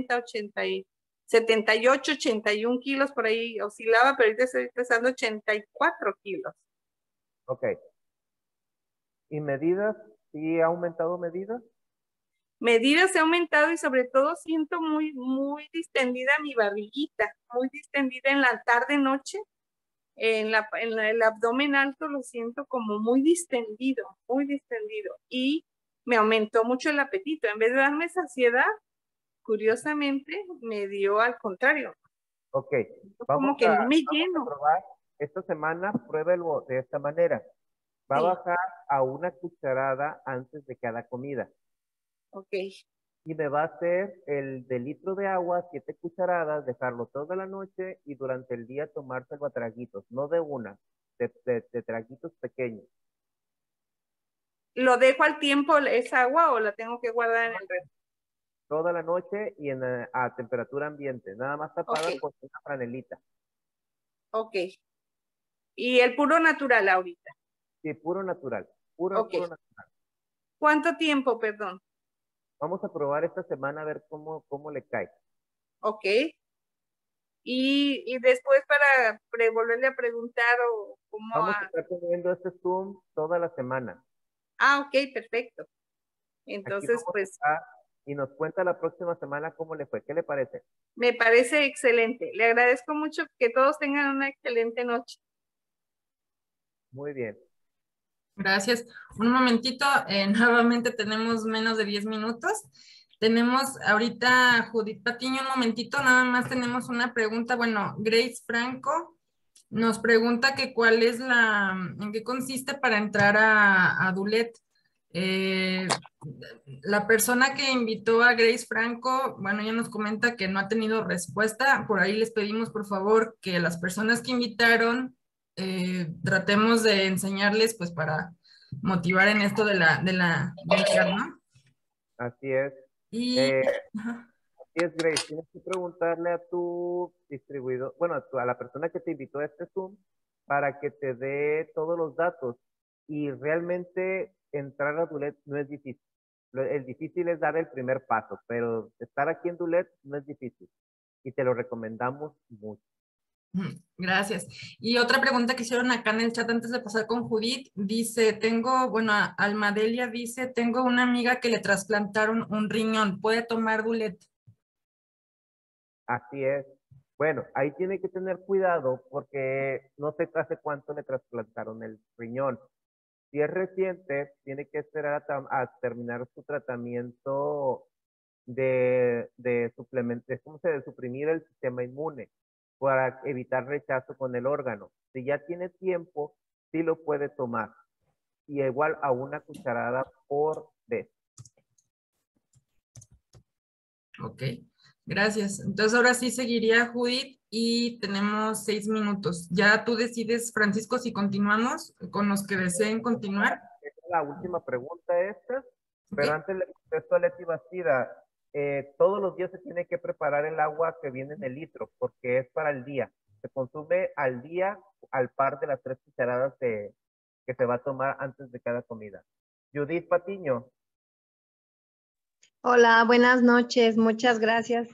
78, 81 kilos, por ahí oscilaba, pero ahorita estoy pesando 84 kilos. Ok. ¿Y medidas? ¿Sí ha aumentado medidas? Medidas he aumentado y sobre todo siento muy, muy distendida mi barriguita, muy distendida en la tarde-noche. En el abdomen alto lo siento como muy distendido y me aumentó mucho el apetito. En vez de darme saciedad, curiosamente me dio al contrario. Ok, como que no me lleno. A probar. Esta semana pruébelo de esta manera. Va a bajar a 1 cucharada antes de cada comida. Ok. Y me va a hacer el de litro de agua, 7 cucharadas, dejarlo toda la noche y durante el día tomárselo a traguitos, no de una, de traguitos pequeños. ¿Lo dejo al tiempo esa agua o la tengo que guardar en el refri? Toda la noche y a temperatura ambiente, nada más tapada con una franelita. Ok. ¿Y el puro natural ahorita? Sí, puro natural, puro natural. ¿Cuánto tiempo, perdón? Vamos a probar esta semana a ver cómo le cae. Ok. Y después para volverle a preguntar o cómo... Vamos a estar teniendo este Zoom toda la semana. Ah, ok, perfecto. Entonces, pues... Y nos cuenta la próxima semana cómo le fue. ¿Qué le parece? Me parece excelente. Le agradezco mucho, que todos tengan una excelente noche. Muy bien. Gracias. Un momentito, nuevamente tenemos menos de 10 minutos. Tenemos ahorita Judith Patiño, un momentito, nada más tenemos una pregunta. Bueno, Grace Franco nos pregunta que cuál es en qué consiste para entrar a Dulet. La persona que invitó a Grace Franco, bueno, ella nos comenta que no ha tenido respuesta. Por ahí les pedimos, por favor, que las personas que invitaron tratemos de enseñarles, pues, para motivar en esto de entrar, ¿no? Así es. Y, Así es, Grace. Tienes que preguntarle a tu distribuidor, bueno, a la persona que te invitó a este Zoom para que te dé todos los datos. Y realmente entrar a Dulet no es difícil. El difícil es dar el primer paso, pero estar aquí en Dulet no es difícil. Y te lo recomendamos mucho. Gracias. Y otra pregunta que hicieron acá en el chat antes de pasar con Judith, dice, Almadelia dice, tengo una amiga que le trasplantaron un riñón, ¿puede tomar Dulet? Así es. Bueno, ahí tiene que tener cuidado porque no sé hace cuánto le trasplantaron el riñón. Si es reciente, tiene que esperar a terminar su tratamiento de suprimir el sistema inmune para evitar rechazo con el órgano. Si ya tiene tiempo, sí lo puede tomar. Y igual a una cucharada por vez. Ok, gracias. Entonces ahora sí seguiría Judith y tenemos 6 minutos. Ya tú decides, Francisco, si continuamos con los que deseen continuar. Es la última pregunta esta, pero antes le contesto a Leti Bastida. Todos los días se tiene que preparar el agua que viene en el litro, porque es para el día. Se consume al día al par de las 3 cucharadas que se va a tomar antes de cada comida. Judith Patiño. Hola, buenas noches, muchas gracias.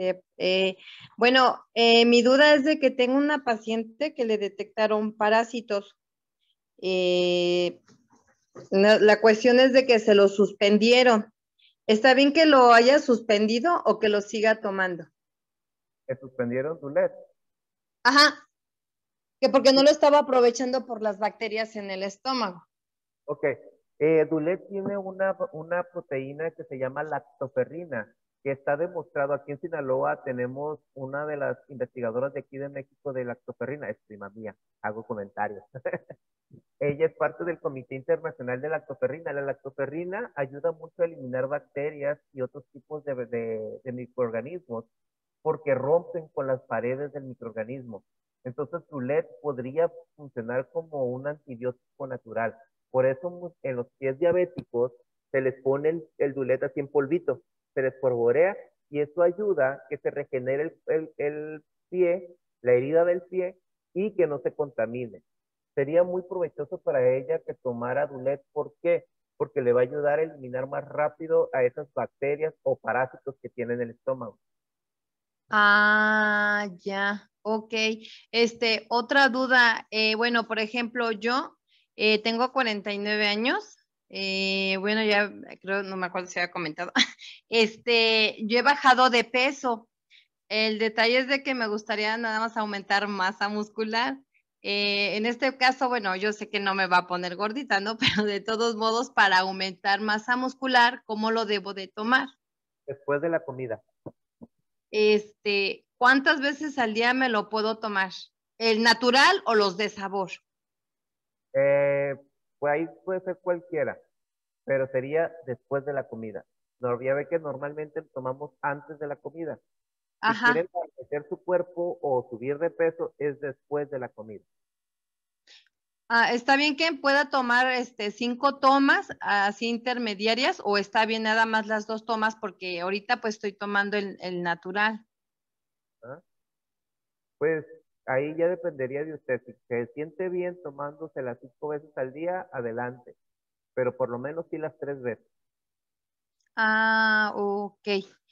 Mi duda es de que tengo una paciente que le detectaron parásitos. La cuestión es de que se lo suspendieron. ¿Está bien que lo haya suspendido o que lo siga tomando? ¿Que suspendieron Dulet? Ajá, que porque no lo estaba aprovechando por las bacterias en el estómago. Ok. Dulet tiene una proteína que se llama lactoferrina, que está demostrado aquí en Sinaloa. Tenemos una de las investigadoras de aquí de México de lactoferrina, es prima mía, hago comentarios. Ella es parte del Comité Internacional de Lactoferrina. La lactoferrina ayuda mucho a eliminar bacterias y otros tipos de microorganismos porque rompen con las paredes del microorganismo. Entonces, Dulet podría funcionar como un antibiótico natural. Por eso en los pies diabéticos se les pone el Dulet así en polvito, se les porborea y eso ayuda a que se regenere el pie, la herida del pie y que no se contamine. Sería muy provechoso para ella que tomara Dulet. ¿Por qué? Porque le va a ayudar a eliminar más rápido a esas bacterias o parásitos que tiene en el estómago. Ah, ya, ok. Otra duda, bueno, por ejemplo, yo tengo 49 años, bueno, ya creo, no me acuerdo si había comentado, yo he bajado de peso. El detalle es de que me gustaría nada más aumentar masa muscular. En este caso, bueno, yo sé que no me va a poner gordita, ¿no? Pero de todos modos, para aumentar masa muscular, ¿cómo lo debo de tomar? Después de la comida. ¿Cuántas veces al día me lo puedo tomar? ¿El natural o los de sabor? Pues ahí puede ser cualquiera, pero sería después de la comida. Ya ve que normalmente lo tomamos antes de la comida. Si quieren fortalecer su cuerpo o subir de peso, es después de la comida. ¿Está bien que pueda tomar 5 tomas así intermediarias o está bien nada más las 2 tomas porque ahorita pues estoy tomando el natural? Pues ahí ya dependería de usted. Si se siente bien tomándose las 5 veces al día, adelante. Pero por lo menos sí las 3 veces. Ah, ok.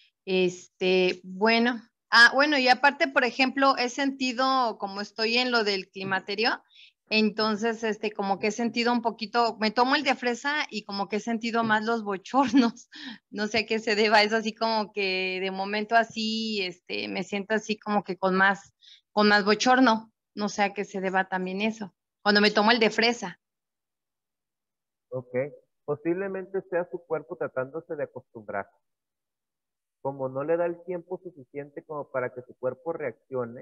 Bueno. Bueno, y aparte, por ejemplo, he sentido, como estoy en lo del climaterio, entonces, como que he sentido un poquito, me tomo el de fresa y como que he sentido más los bochornos. No sé a qué se deba, es así como que de momento así, me siento así como que con más bochorno. No sé a qué se deba también eso. Cuando me tomo el de fresa. Ok. Posiblemente sea su cuerpo tratándose de acostumbrar. como no le da el tiempo suficiente como para que su cuerpo reaccione,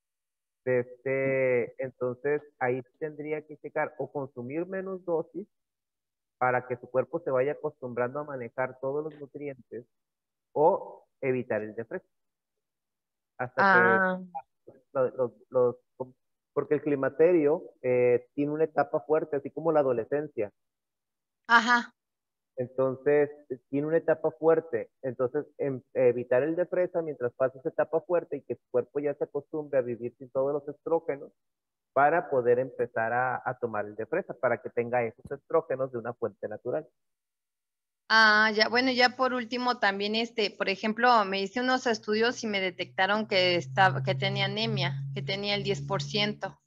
entonces ahí tendría que checar o consumir menos dosis para que su cuerpo se vaya acostumbrando a manejar todos los nutrientes o evitar el defresco. Hasta que porque el climaterio tiene una etapa fuerte, así como la adolescencia. Ajá. Entonces, tiene una etapa fuerte. Entonces, evitar el defresa mientras pasa esa etapa fuerte y que su cuerpo ya se acostumbre a vivir sin todos los estrógenos para poder empezar a tomar el defresa, para que tenga esos estrógenos de una fuente natural. Ah, ya, bueno, ya por último también, por ejemplo, me hice unos estudios y me detectaron que tenía anemia, que tenía el 10%.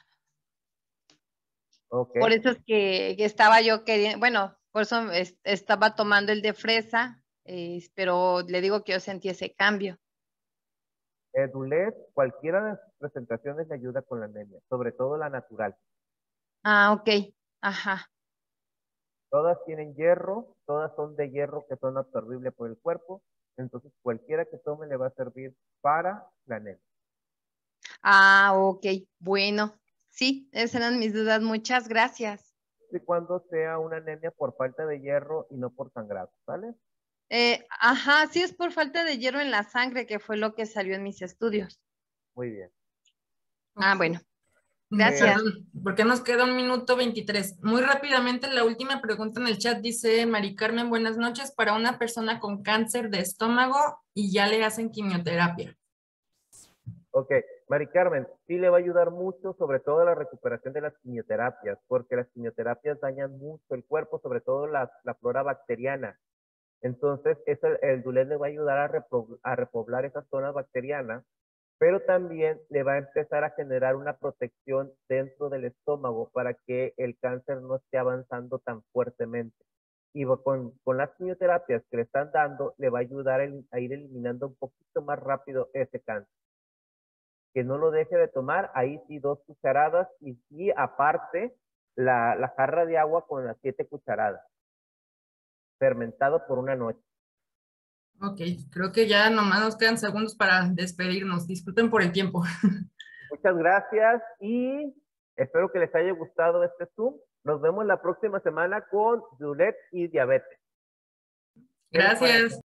Okay. Por eso es que estaba yo queriendo, bueno, por eso estaba tomando el de fresa, pero le digo que yo sentí ese cambio. Dulet, cualquiera de sus presentaciones le ayuda con la anemia, sobre todo la natural. Ah, ok, ajá. Todas tienen hierro, todas son de hierro que son absorbibles por el cuerpo, entonces cualquiera que tome le va a servir para la anemia. Ah, ok, bueno, sí, esas eran mis dudas, muchas gracias. Y cuando sea una anemia por falta de hierro y no por sangrado, ¿vale? Ajá, sí es por falta de hierro en la sangre, que fue lo que salió en mis estudios. Muy bien. Ah, bueno. Gracias. Perdón, porque nos queda 1:23. Muy rápidamente, la última pregunta en el chat dice, Mari Carmen, buenas noches, para una persona con cáncer de estómago y ya le hacen quimioterapia. Ok, Mari Carmen, sí le va a ayudar mucho, sobre todo la recuperación de las quimioterapias, porque las quimioterapias dañan mucho el cuerpo, sobre todo la flora bacteriana. Entonces, el Dulet le va a ayudar a repoblar esas zonas bacterianas, pero también le va a empezar a generar una protección dentro del estómago para que el cáncer no esté avanzando tan fuertemente. Y con las quimioterapias que le están dando, le va a ayudar a ir eliminando un poquito más rápido ese cáncer. Que no lo deje de tomar, ahí sí 2 cucharadas y sí aparte la jarra de agua con las 7 cucharadas. Fermentado por una noche. Ok, creo que ya nomás nos quedan segundos para despedirnos. Disculpen por el tiempo. Muchas gracias y espero que les haya gustado este Zoom. Nos vemos la próxima semana con Dulet y diabetes. Gracias.